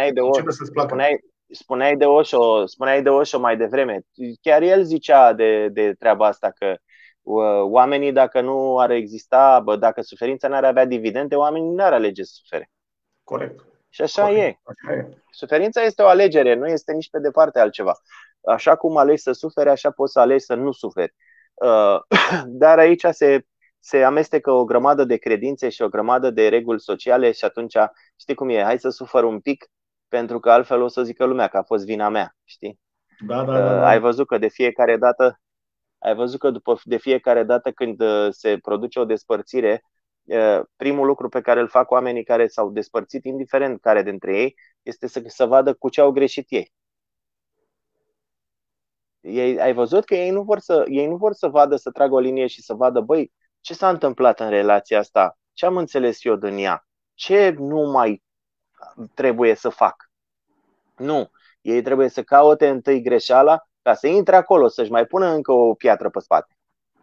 spuneai de Osho mai devreme. Chiar el zicea de treaba asta, că oamenii, dacă nu ar exista, dacă suferința n-ar avea dividende, oamenii n-ar alege să sufere. Corect. Și așa e. Suferința este o alegere, nu este nici pe departe altceva. Așa cum alegi să suferi, așa poți să alegi să nu suferi. Dar aici se amestecă o grămadă de credințe și o grămadă de reguli sociale și atunci, știi cum e, hai să sufăr un pic, pentru că altfel o să zică lumea că a fost vina mea, știi? Da. Ai văzut că de fiecare dată când se produce o despărțire, primul lucru pe care îl fac oamenii care s-au despărțit, indiferent care dintre ei, este să vadă cu ce au greșit ei. Ai văzut că ei nu vor să vadă, să tragă o linie și să vadă, băi, ce s-a întâmplat în relația asta? Ce am înțeles eu din ea? Ce nu mai trebuie să fac? Nu. Ei trebuie să caute întâi greșeala ca să intre acolo, să-și mai pună încă o piatră pe spate.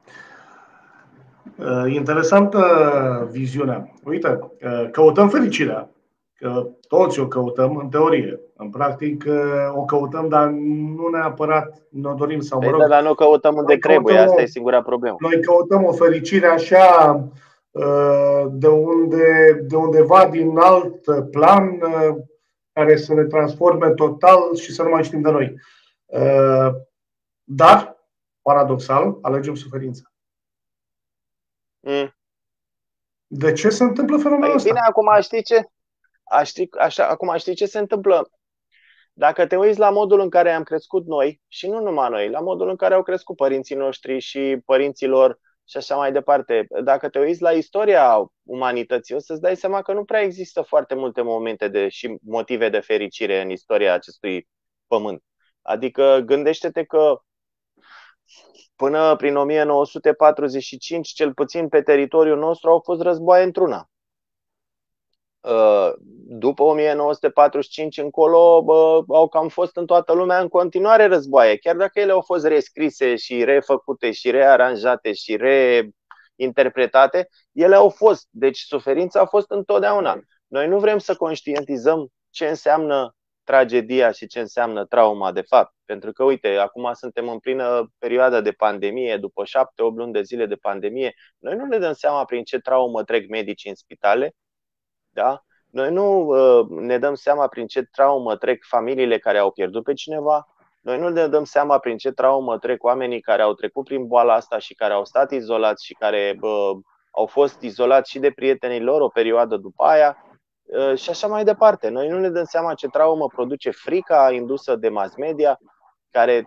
Interesantă viziunea. Uite, căutăm fericirea. Că toți o căutăm în teorie. În practic o căutăm, dar nu neapărat ne dorim sau mă rog. Dar nu căutăm unde trebuie, asta e singura problemă. Noi căutăm o fericire așa de undeva din alt plan care să ne transforme total și să nu mai știm de noi. Dar, paradoxal, alegem suferința. De ce se întâmplă fenomenul ăsta? Bine, acum știi ce se întâmplă? Dacă te uiți la modul în care am crescut noi, și nu numai noi, la modul în care au crescut părinții noștri și părinților și așa mai departe, dacă te uiți la istoria umanității, o să-ți dai seama că nu prea există foarte multe momente și motive de fericire în istoria acestui pământ. Adică gândește-te că până prin 1945, cel puțin pe teritoriul nostru, au fost războaie într-una. După 1945 încolo au cam fost în toată lumea în continuare războaie, chiar dacă ele au fost rescrise și refăcute și rearanjate și reinterpretate, ele au fost. Deci suferința a fost întotdeauna. Noi nu vrem să conștientizăm ce înseamnă tragedia și ce înseamnă trauma de fapt. Pentru că, uite, acum suntem în plină perioadă de pandemie, după 7-8 luni de zile de pandemie, noi nu ne dăm seama prin ce traumă trec medicii în spitale. Da? Noi nu ne dăm seama prin ce traumă trec familiile care au pierdut pe cineva. Noi nu ne dăm seama prin ce traumă trec oamenii care au trecut prin boala asta și care au stat izolați și care au fost izolați și de prietenii lor o perioadă după aia și așa mai departe. Noi nu ne dăm seama ce traumă produce frica indusă de mass media, care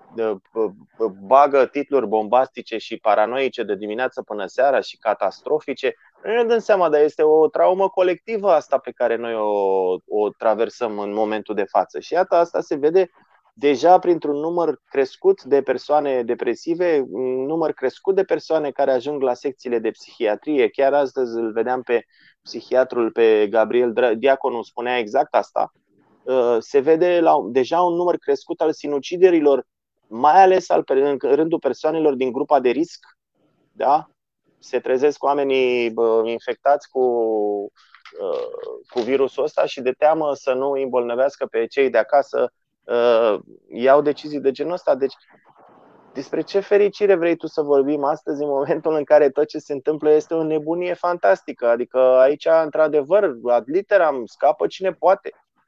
bagă titluri bombastice și paranoice de dimineață până seara și catastrofice. Noi ne dăm seama, dar este o traumă colectivă asta pe care noi o traversăm în momentul de față. Și iată, asta se vede deja printr-un număr crescut de persoane depresive, un număr crescut de persoane care ajung la secțiile de psihiatrie. Chiar astăzi îl vedeam pe psihiatrul, pe Gabriel Diaconu, spunea exact asta. Se vede deja un număr crescut al sinuciderilor, mai ales în rândul persoanelor din grupa de risc. Da? Se trezesc oamenii infectați cu virusul ăsta și de teamă să nu îi îmbolnăvească pe cei de acasă, iau decizii de genul ăsta. Deci, despre ce fericire vrei tu să vorbim astăzi, în momentul în care tot ce se întâmplă este o nebunie fantastică? Adică aici, într-adevăr, ad literam, scapă cine poate.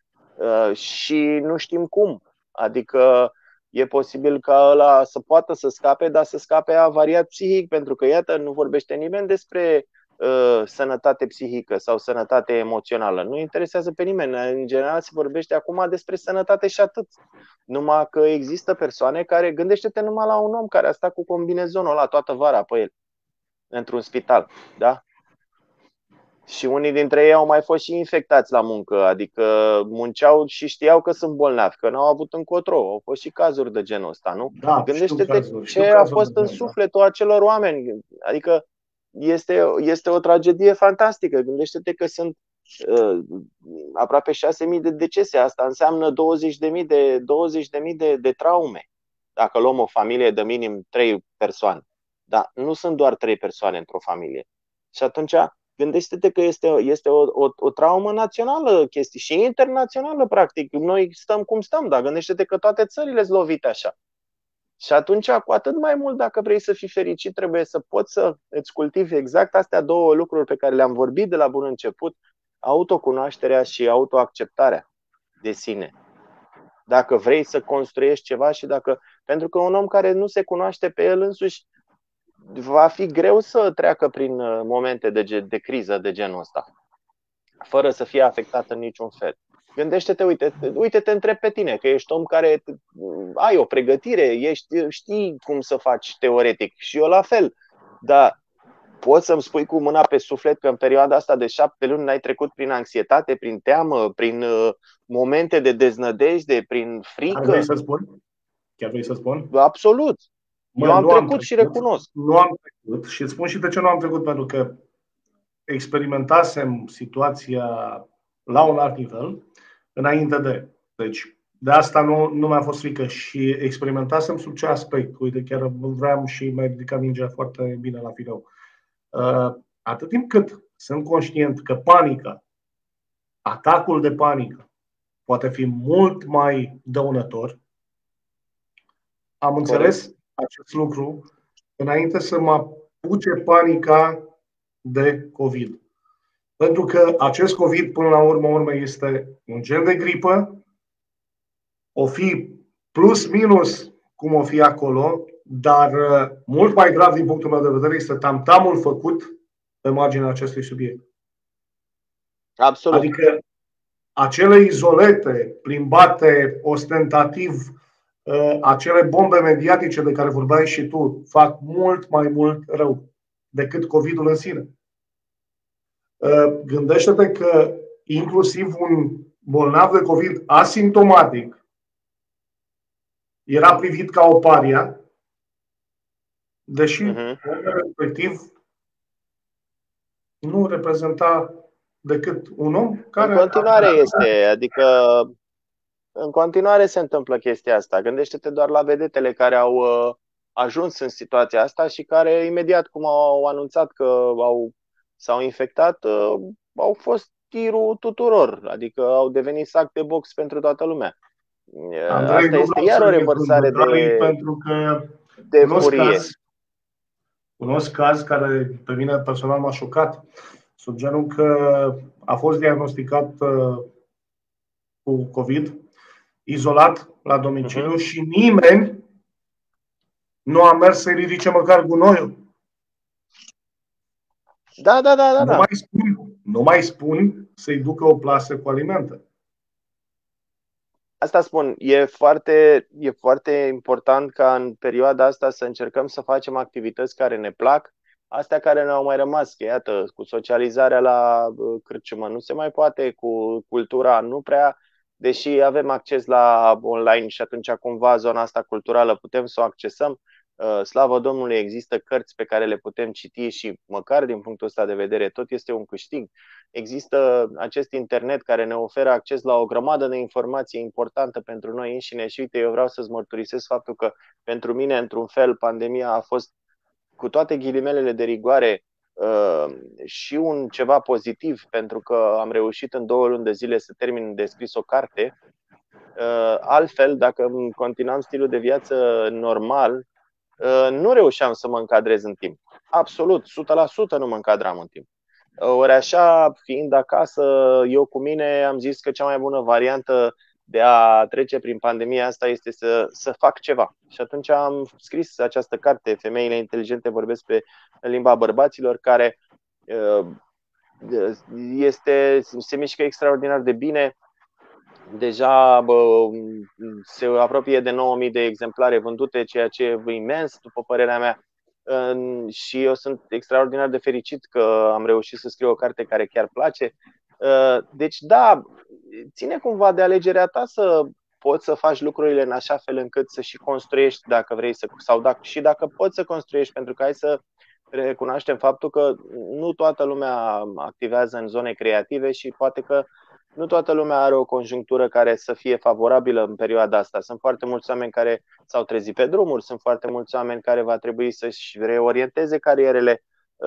Și nu știm cum. Adică e posibil ca ăla să poată să scape, dar să scape avariat psihic, pentru că, iată, nu vorbește nimeni despre sănătate psihică sau sănătate emoțională. Nu interesează pe nimeni. În general se vorbește acum despre sănătate și atât. Numai că există persoane care, gândește-te numai la un om care a stat cu combinezonul ăla toată vara pe el, într-un spital, da? Și unii dintre ei au mai fost și infectați la muncă, adică munceau și știau că sunt bolnavi, că n-au avut încotro. Au fost și cazuri de genul ăsta, nu? Da, Gândește-te știu ce a cazuri de fost în genul, da. sufletul acelor oameni. Adică este o tragedie fantastică. Gândește-te că sunt uh, aproape 6.000 de decese. Asta înseamnă 20.000 de traume. Dacă luăm o familie de minim 3 persoane. Dar nu sunt doar 3 persoane într-o familie. Și atunci gândește-te că este o traumă națională chestie și internațională, practic. Noi stăm cum stăm, dar gândește-te că toate țările sunt lovite așa. Și atunci, cu atât mai mult, dacă vrei să fii fericit, trebuie să poți să îți cultivi exact astea două lucruri pe care le-am vorbit de la bun început, autocunoașterea și autoacceptarea de sine. Dacă vrei să construiești ceva și dacă... Pentru că un om care nu se cunoaște pe el însuși, va fi greu să treacă prin momente de criză de genul ăsta, fără să fie afectat în niciun fel. Gândește-te, uite-te întreb pe tine, că ești om care ai o pregătire, știi cum să faci teoretic și eu la fel, dar poți să-mi spui cu mâna pe suflet că în perioada asta de 7 luni n-ai trecut prin anxietate, prin teamă, prin momente de deznădejde, prin frică? Chiar vrei să spun? Chiar vrei să spun? Absolut. Eu am trecut și recunosc. Nu am trecut și îți spun și de ce nu am trecut, pentru că experimentasem situația la un alt nivel înainte de. Deci, de asta nu mi-a fost frică și experimentasem sub ce aspect. Uite, chiar vreau și mai ridicat mingea foarte bine la fileu. Atât timp cât sunt conștient că panica, atacul de panică, poate fi mult mai dăunător, am înțeles acest lucru înainte să mă apuce panica de COVID. Pentru că acest COVID, până la urmă, este un gen de gripă, o fi plus minus cum o fi acolo, dar mult mai grav din punctul meu de vedere este tamtamul făcut pe marginea acestui subiect. Absolut. Adică acele izolete plimbate ostentativ, acele bombe mediatice de care vorbeai și tu, fac mult mai mult rău decât COVID-ul în sine. Gândește-te că inclusiv un bolnav de COVID asimptomatic era privit ca o paria, deși respectiv nu reprezenta decât un om care... În continuare este, adică în continuare se întâmplă chestia asta. Gândește-te doar la vedetele care au ajuns în situația asta și care imediat cum au anunțat că s-au infectat, au fost tirul tuturor, adică au devenit sac de box pentru toată lumea. Andrei, asta este iar o revărsare pentru că de furie. Cunosc caz care pe mine personal m-a șocat. Sub genul că a fost diagnosticat cu COVID, izolat la domiciliu și nimeni nu a mers să-i ridice măcar gunoiul. Da. Nu mai spun să-i ducă o plasă cu alimente. Asta spun, e foarte important ca în perioada asta să încercăm să facem activități care ne plac, astea care ne-au mai rămas, că iată, cu socializarea la cârciumă nu se mai poate, cu cultura nu prea, deși avem acces la online și atunci cumva zona asta culturală putem să o accesăm. Slavă Domnului, există cărți pe care le putem citi și măcar din punctul ăsta de vedere tot este un câștig. Există acest internet care ne oferă acces la o grămadă de informație importantă pentru noi înșine și uite, eu vreau să-ți mărturisesc faptul că pentru mine, într-un fel, pandemia a fost, cu toate ghilimelele de rigoare, și un ceva pozitiv, pentru că am reușit în 2 luni de zile să termin de scris o carte. Altfel, dacă continuam stilul de viață normal, nu reușeam să mă încadrez în timp. Absolut, 100% nu mă încadram în timp. Ori așa, fiind acasă, eu cu mine am zis că cea mai bună variantă de a trece prin pandemia asta este să fac ceva. Și atunci am scris această carte, Femeile inteligente vorbesc în limba bărbaților, care se mișcă extraordinar de bine. Deja se apropie de 9.000 de exemplare vândute, ceea ce e imens, după părerea mea. și eu sunt extraordinar de fericit că am reușit să scriu o carte care chiar place. Deci da, ține cumva de alegerea ta să poți să faci lucrurile în așa fel încât să și construiești dacă vrei sau dacă poți să construiești, pentru că hai să recunoaștem faptul că nu toată lumea activează în zone creative și poate că nu toată lumea are o conjunctură care să fie favorabilă în perioada asta. Sunt foarte mulți oameni care s-au trezit pe drumuri, sunt foarte mulți oameni care va trebui să-și reorienteze carierele.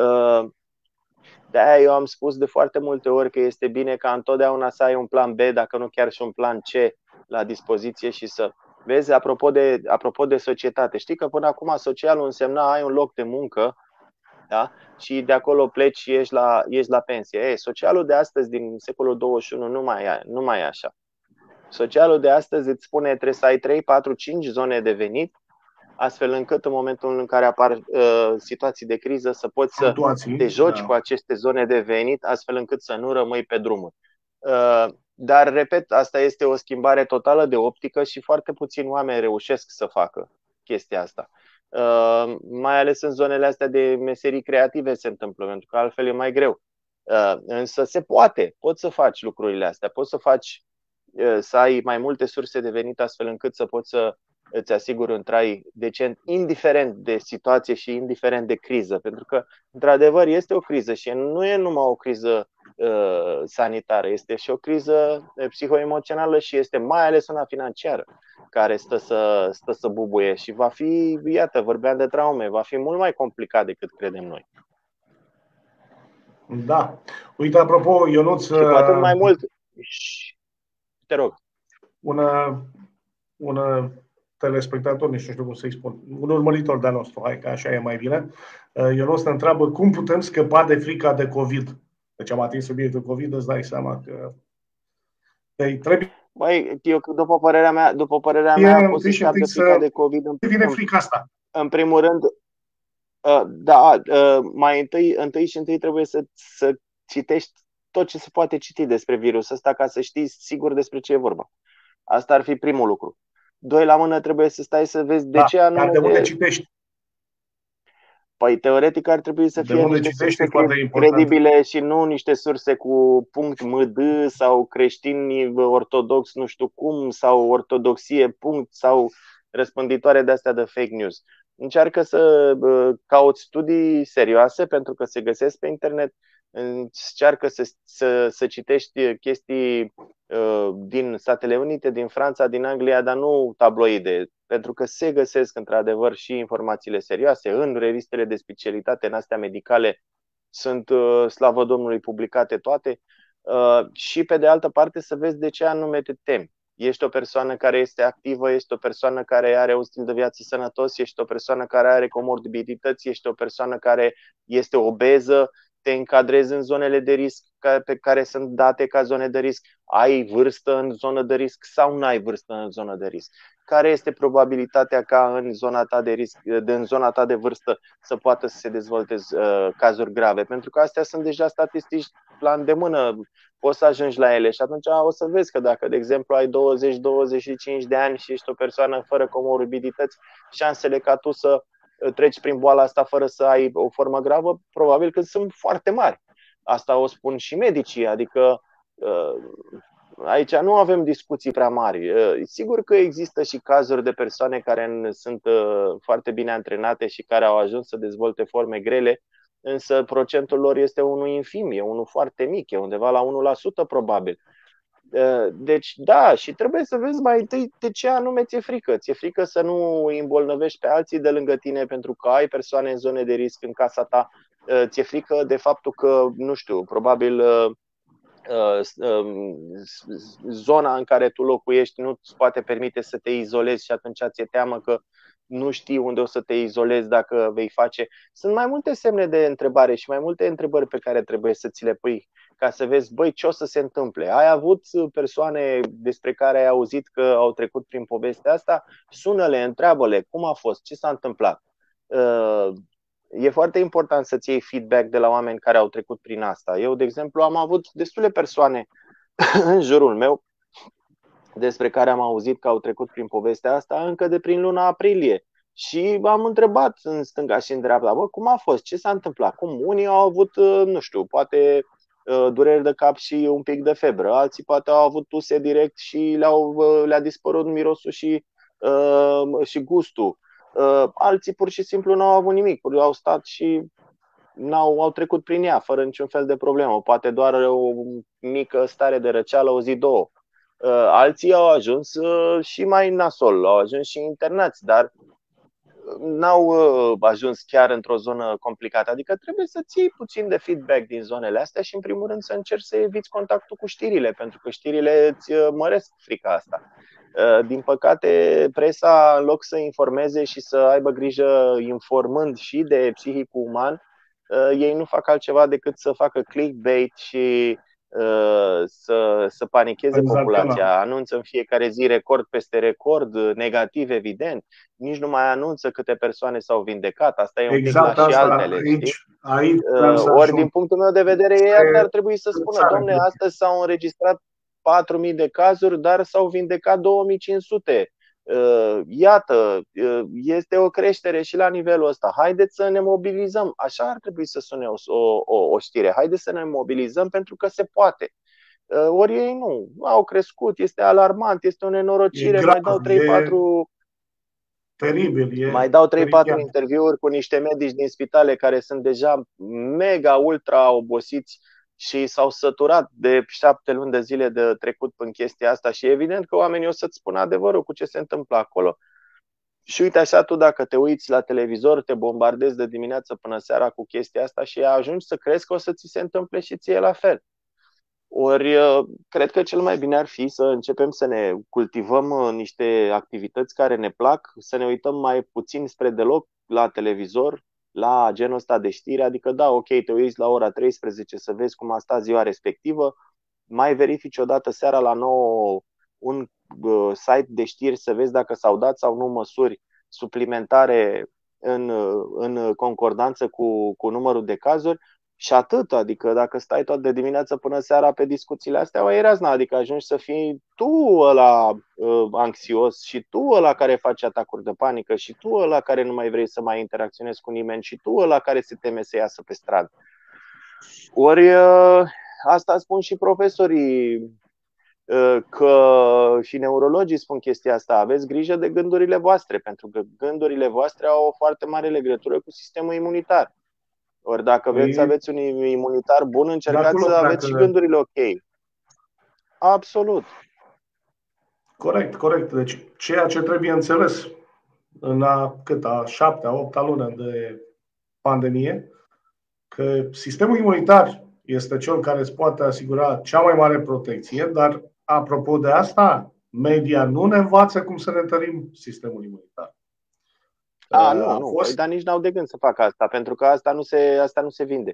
De-aia eu am spus de foarte multe ori că este bine ca întotdeauna să ai un plan B, dacă nu chiar și un plan C la dispoziție și să vezi, apropo de societate. Știi că până acum socialul însemna ai un loc de muncă, da? Și de acolo pleci și ieși la pensie. Socialul de astăzi, din secolul 21, nu mai e așa. Socialul de astăzi îți spune trebuie să ai 3, 4, 5 zone de venit, astfel încât în momentul în care apar situații de criză să poți să te joci cu aceste zone de venit, astfel încât să nu rămâi pe drumuri. Dar, repet, asta este o schimbare totală de optică și foarte puțini oameni reușesc să facă chestia asta. Mai ales în zonele astea de meserii creative se întâmplă, pentru că altfel e mai greu. Însă poți să faci lucrurile astea, poți să ai mai multe surse de venit astfel încât să poți să îți asiguri un trai decent, indiferent de situație și indiferent de criză. Pentru că, într-adevăr, este o criză și nu e numai o criză sanitară, este și o criză psihoemoțională și este mai ales una financiară care stă să bubuie și va fi, iată, vorbeam de traume, va fi mult mai complicat decât credem noi. Da. Uite, apropo, Ionuț... Și cu atât mai mult... Te rog. Un telespectator, nici nu știu cum să-i spun, un urmăritor de-al nostru, hai că așa e mai bine, Ionuț ne întreabă cum putem scăpa de frica de COVID. Deci am atins subiectul COVID, îți dai seama că trebuie... Băi, eu, după părerea mea, poți să scapi de frica de COVID. Vine frica asta. În primul rând, da, mai întâi trebuie să citești tot ce se poate citi despre virusul ăsta ca să știi sigur despre ce e vorba. Asta ar fi primul lucru. Doi la mână, trebuie să stai să vezi de ce anume... Dar de unde citești? Păi teoretic ar trebui să fie niște surse credibile și nu niște surse cu punct .md sau creștini ortodox nu știu cum sau ortodoxie punct sau răspânditoare de astea de fake news. Încearcă să cauți studii serioase pentru că se găsesc pe internet. Încearcă să citești chestii din Statele Unite, din Franța, din Anglia, dar nu tabloide, pentru că se găsesc într-adevăr și informațiile serioase în revistele de specialitate, în astea medicale sunt, slavă Domnului, publicate toate. Și pe de altă parte să vezi de ce anume te temi. Ești o persoană care este activă, ești o persoană care are un stil de viață sănătos, ești o persoană care are comorbidități, ești o persoană care este obeză, te încadrezi în zonele de risc pe care sunt date ca zone de risc, ai vârstă în zonă de risc sau nu ai vârstă în zonă de risc. Care este probabilitatea ca în zona ta de risc, în zona ta de vârstă să poată să se dezvolte cazuri grave? Pentru că astea sunt deja statistici la îndemână, poți să ajungi la ele și atunci o să vezi că dacă, de exemplu, ai 20-25 de ani și ești o persoană fără comorbidități, șansele ca tu să treci prin boala asta fără să ai o formă gravă, probabil că sunt foarte mari. Asta o spun și medicii, adică aici nu avem discuții prea mari. Sigur că există și cazuri de persoane care sunt foarte bine antrenate și care au ajuns să dezvolte forme grele, însă procentul lor este unul infim, e unul foarte mic, e undeva la 1% probabil. Deci da, și trebuie să vezi mai întâi de ce anume ți-e frică. Ți-e frică să nu îi îmbolnăvești pe alții de lângă tine pentru că ai persoane în zone de risc în casa ta. Ți-e frică de faptul că, nu știu, probabil zona în care tu locuiești nu îți poate permite să te izolezi și atunci ți-e teamă că nu știi unde o să te izolezi dacă vei face. Sunt mai multe semne de întrebare și mai multe întrebări pe care trebuie să ți le pui ca să vezi, băi, ce o să se întâmple. Ai avut persoane despre care ai auzit că au trecut prin povestea asta? Sună-le, întreabă-le, cum a fost, ce s-a întâmplat. E foarte important să-ți iei feedback de la oameni care au trecut prin asta. Eu, de exemplu, am avut destule persoane în jurul meu despre care am auzit că au trecut prin povestea asta încă de prin luna aprilie Și am întrebat în stânga și în dreapta, bă, cum a fost, ce s-a întâmplat, cum unii au avut, nu știu, poate dureri de cap și un pic de febră, alții poate au avut tuse direct și le-a dispărut mirosul și gustul. Alții pur și simplu n-au avut nimic, au stat și au trecut prin ea fără niciun fel de problemă, poate doar o mică stare de răceală o zi, două. Alții au ajuns și mai nasol, au ajuns și internați, dar n-au ajuns chiar într-o zonă complicată. Adică trebuie să-ți iei puțin de feedback din zonele astea și în primul rând să încerci să eviți contactul cu știrile, pentru că știrile îți măresc frica asta. Din păcate, presa, în loc să informeze și să aibă grijă informând și de psihicul uman, ei nu fac altceva decât să facă clickbait și să panicheze populația. Anunță în fiecare zi record peste record, negativ evident. Nici nu mai anunță câte persoane s-au vindecat. Asta e un pic la și altele. Ori din punctul meu de vedere, ei ar trebui să spună, domne, astăzi s-au înregistrat 4.000 de cazuri, dar s-au vindecat 2.500. Iată, este o creștere și la nivelul ăsta. Haideți să ne mobilizăm. Așa ar trebui să sune o știre. Haideți să ne mobilizăm pentru că se poate. Ori ei nu. Au crescut, este alarmant, este o nenorocire. Mai dau 3-4 teribil. Mai dau 3-4 interviuri cu niște medici din spitale care sunt deja mega ultra obosiți și s-au săturat de 7 luni de zile de trecut în chestia asta și evident că oamenii o să-ți spună adevărul cu ce se întâmplă acolo. Și uite așa, tu dacă te uiți la televizor, te bombardezi de dimineață până seara cu chestia asta și ajungi să crezi că o să ți se întâmple și ție la fel. Ori cred că cel mai bine ar fi să începem să ne cultivăm niște activități care ne plac, să ne uităm mai puțin spre deloc la televizor, la genul ăsta de știri, adică da, ok, te uiți la ora 13 să vezi cum a stat ziua respectivă, mai verifici odată seara la 9 un site de știri să vezi dacă s-au dat sau nu măsuri suplimentare în concordanță cu numărul de cazuri. Și atât, adică dacă stai tot de dimineață până seara pe discuțiile astea, o razna, adică ajungi să fii tu ăla anxios și tu ăla care face atacuri de panică și tu ăla care nu mai vrei să mai interacționezi cu nimeni și tu ăla care se teme să iasă pe stradă. Ori asta spun și profesorii, că și neurologii spun chestia asta, aveți grijă de gândurile voastre, pentru că gândurile voastre au o foarte mare legătură cu sistemul imunitar. Ori dacă vreți să aveți un imunitar bun, încercați să aveți și gândurile ok. Absolut. Corect. Deci ceea ce trebuie înțeles în a 7-a, 8-a lună de pandemie, că sistemul imunitar este cel care îți poate asigura cea mai mare protecție, dar apropo de asta, media nu ne învață cum să ne întărim sistemul imunitar. Nu. Păi, dar nici n-au de gând să facă asta, pentru că asta nu se vinde.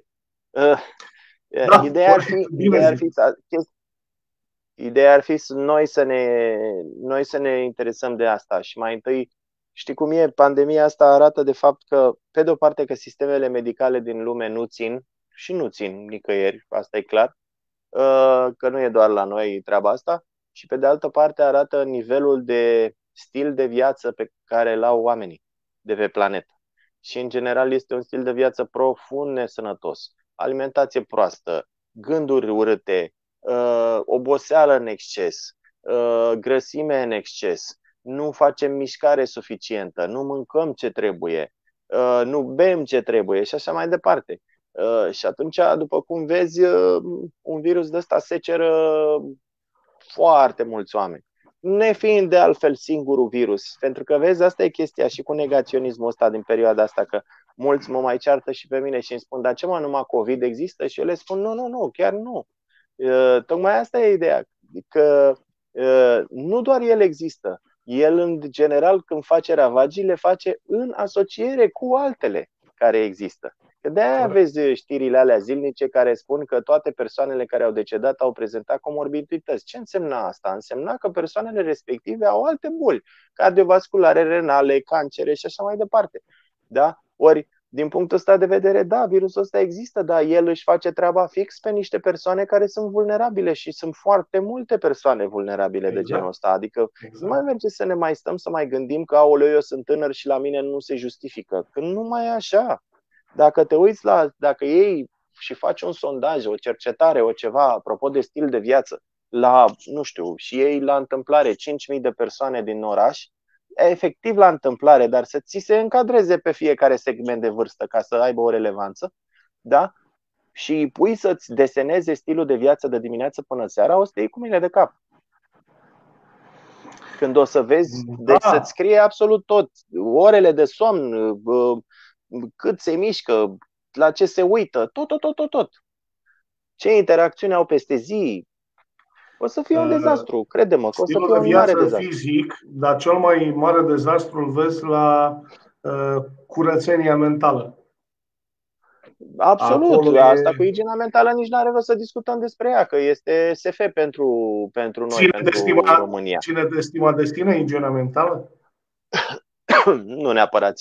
Ideea ar fi noi să ne interesăm de asta și mai întâi, știi cum e, pandemia asta arată de fapt că, pe de o parte, că sistemele medicale din lume nu țin nicăieri, asta e clar, că nu e doar la noi treaba asta, și pe de altă parte arată nivelul de stil de viață pe care îl au oamenii de pe planetă. Și în general este un stil de viață profund nesănătos. Alimentație proastă, gânduri urâte, oboseală în exces, grăsime în exces, nu facem mișcare suficientă, nu mâncăm ce trebuie, nu bem ce trebuie și așa mai departe. Și atunci, după cum vezi, un virus de ăsta seceră foarte mulți oameni. Nefiind de altfel singurul virus. Pentru că, vezi, asta e chestia și cu negaționismul ăsta din perioada asta, că mulți mă mai ceartă și pe mine și îmi spun, dar ce mă, numai COVID există? Și eu le spun, nu, chiar nu. Tocmai asta e ideea, că nu doar el există. El, în general, când face ravagii, le face în asociere cu altele care există. Că de-aia aveți știrile alea zilnice care spun că toate persoanele care au decedat au prezentat comorbidități. Ce însemna asta? Însemna că persoanele respective au alte boli cardiovasculare, renale, cancere și așa mai departe. Da? Ori din punctul ăsta de vedere, da, virusul ăsta există, dar el își face treaba fix pe niște persoane care sunt vulnerabile și sunt foarte multe persoane vulnerabile de genul ăsta. Adică nu mai merge să ne mai stăm să mai gândim că aoleu, eu sunt tânăr și la mine nu se justifică. Că nu mai e așa. Dacă te uiți dacă iei și faci un sondaj, o cercetare, o ceva, apropo de stil de viață, nu știu, și iei la întâmplare 5.000 de persoane din oraș, efectiv la întâmplare, dar să ți se încadreze pe fiecare segment de vârstă ca să aibă o relevanță, da? Și îi pui să-ți deseneze stilul de viață de dimineață până seara, o să te iei cu mine de cap. Când o să vezi, deci să-ți scrie absolut tot, orele de somn, cât se mișcă, la ce se uită, tot. Ce interacțiuni au peste zi. O să fie un dezastru, crede-mă, că o să fie un mare dezastru. Fizic, dar cel mai mare dezastru îl vezi la curățenia mentală. Absolut, asta cu igiena mentală nici nu are rost să discutăm despre ea, că este SF pentru noi, pentru România. Ține de stima de sine, igiena mentală? Nu neapărat,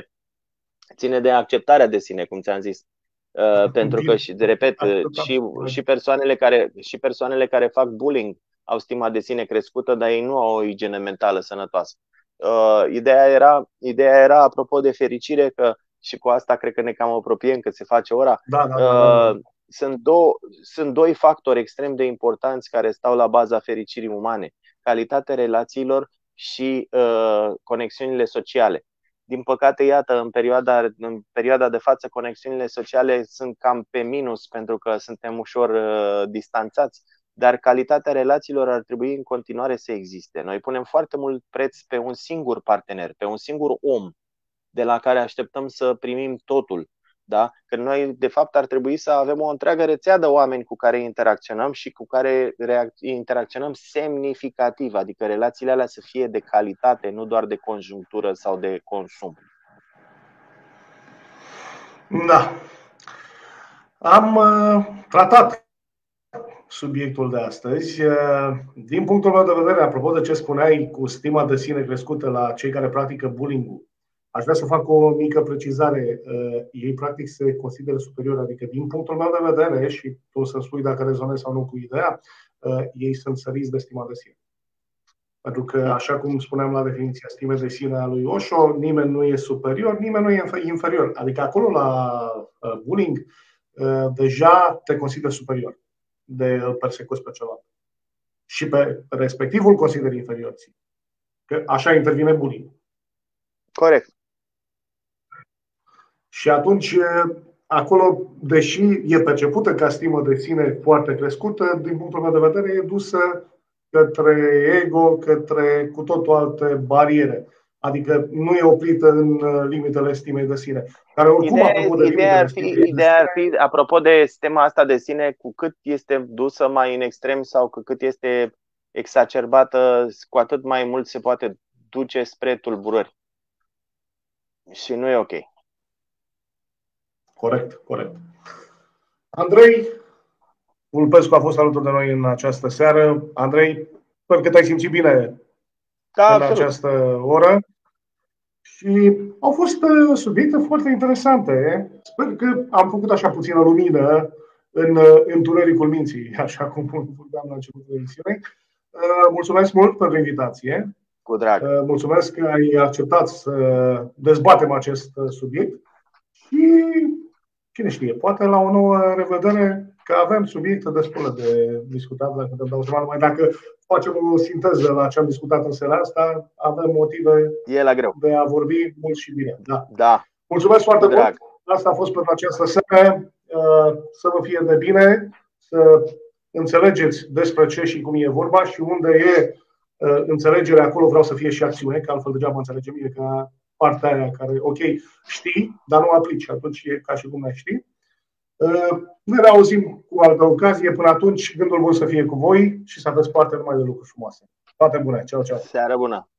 ține de acceptarea de sine, cum ți-am zis. Pentru că, și repet, și persoanele care fac bullying au stima de sine crescută, dar ei nu au o igienă mentală sănătoasă. Ideea era, apropo de fericire, că și cu asta cred că ne cam apropiem, că se face ora. Da. Sunt doi factori extrem de importanți care stau la baza fericirii umane: calitatea relațiilor și conexiunile sociale. Din păcate, iată, în perioada de față, conexiunile sociale sunt cam pe minus pentru că suntem ușor distanțați, dar calitatea relațiilor ar trebui în continuare să existe. Noi punem foarte mult preț pe un singur partener, pe un singur om, de la care așteptăm să primim totul. Da? Că noi, de fapt, ar trebui să avem o întreagă rețea de oameni cu care interacționăm și cu care interacționăm semnificativ, adică relațiile alea să fie de calitate, nu doar de conjunctură sau de consum. Da. Am tratat subiectul de astăzi. Din punctul meu de vedere, apropo de ce spuneai cu stima de sine crescută la cei care practică bullying-ul, aș vrea să fac o mică precizare. Ei practic se consideră superiori, adică din punctul meu de vedere, și tu să spui dacă rezonezi sau nu cu ideea, ei sunt săriți de stima de sine. Pentru că, așa cum spuneam la definiția stimei de sine a lui Osho, nimeni nu e superior, nimeni nu e inferior. Adică acolo la bullying deja te consideri superior de persecuți pe celălalt. Și pe respectivul consideri inferior. Că așa intervine bullying. Corect. Și atunci, acolo, deși e percepută ca stimă de sine foarte crescută, din punctul meu de vedere, e dusă către ego, către cu totul alte bariere. Adică nu e oprită în limitele stimei de sine. Care oricum, ideea ar fi, apropo de stima asta de sine, cu cât este dusă mai în extrem sau cu cât este exacerbată, cu atât mai mult se poate duce spre tulburări. Și nu e ok. Corect. Andrei Vulpescu a fost alături de noi în această seară. Andrei, sper că te-ai simțit bine în această oră. Și au fost subiecte foarte interesante. Sper că am făcut așa puțină lumină în întunericul minții, așa cum vorbeam la începutul emisiunii. Mulțumesc mult pentru invitație. Cu drag. Mulțumesc că ai acceptat să dezbatem acest subiect. Și cine știe, poate la o nouă revedere, că avem subiecte destul de discutat, dacă te dau seama, numai dacă facem o sinteză la ce am discutat în seara asta, avem motive de a vorbi mult și bine. Da. Mulțumesc foarte mult. Asta a fost pentru această seară. Să vă fie de bine, să înțelegeți despre ce și cum e vorba și unde e înțelegerea, acolo vreau să fie și acțiune, că altfel degeaba înțelegem bine ca partea aia care, ok, știi, dar nu aplici, atunci e ca și cum ai ști. Ne reauzim cu altă ocazie. Până atunci, gândul bun să fie cu voi și să aveți parte numai de lucruri frumoase. Toate bune! Ceau, ceau! Seară bună!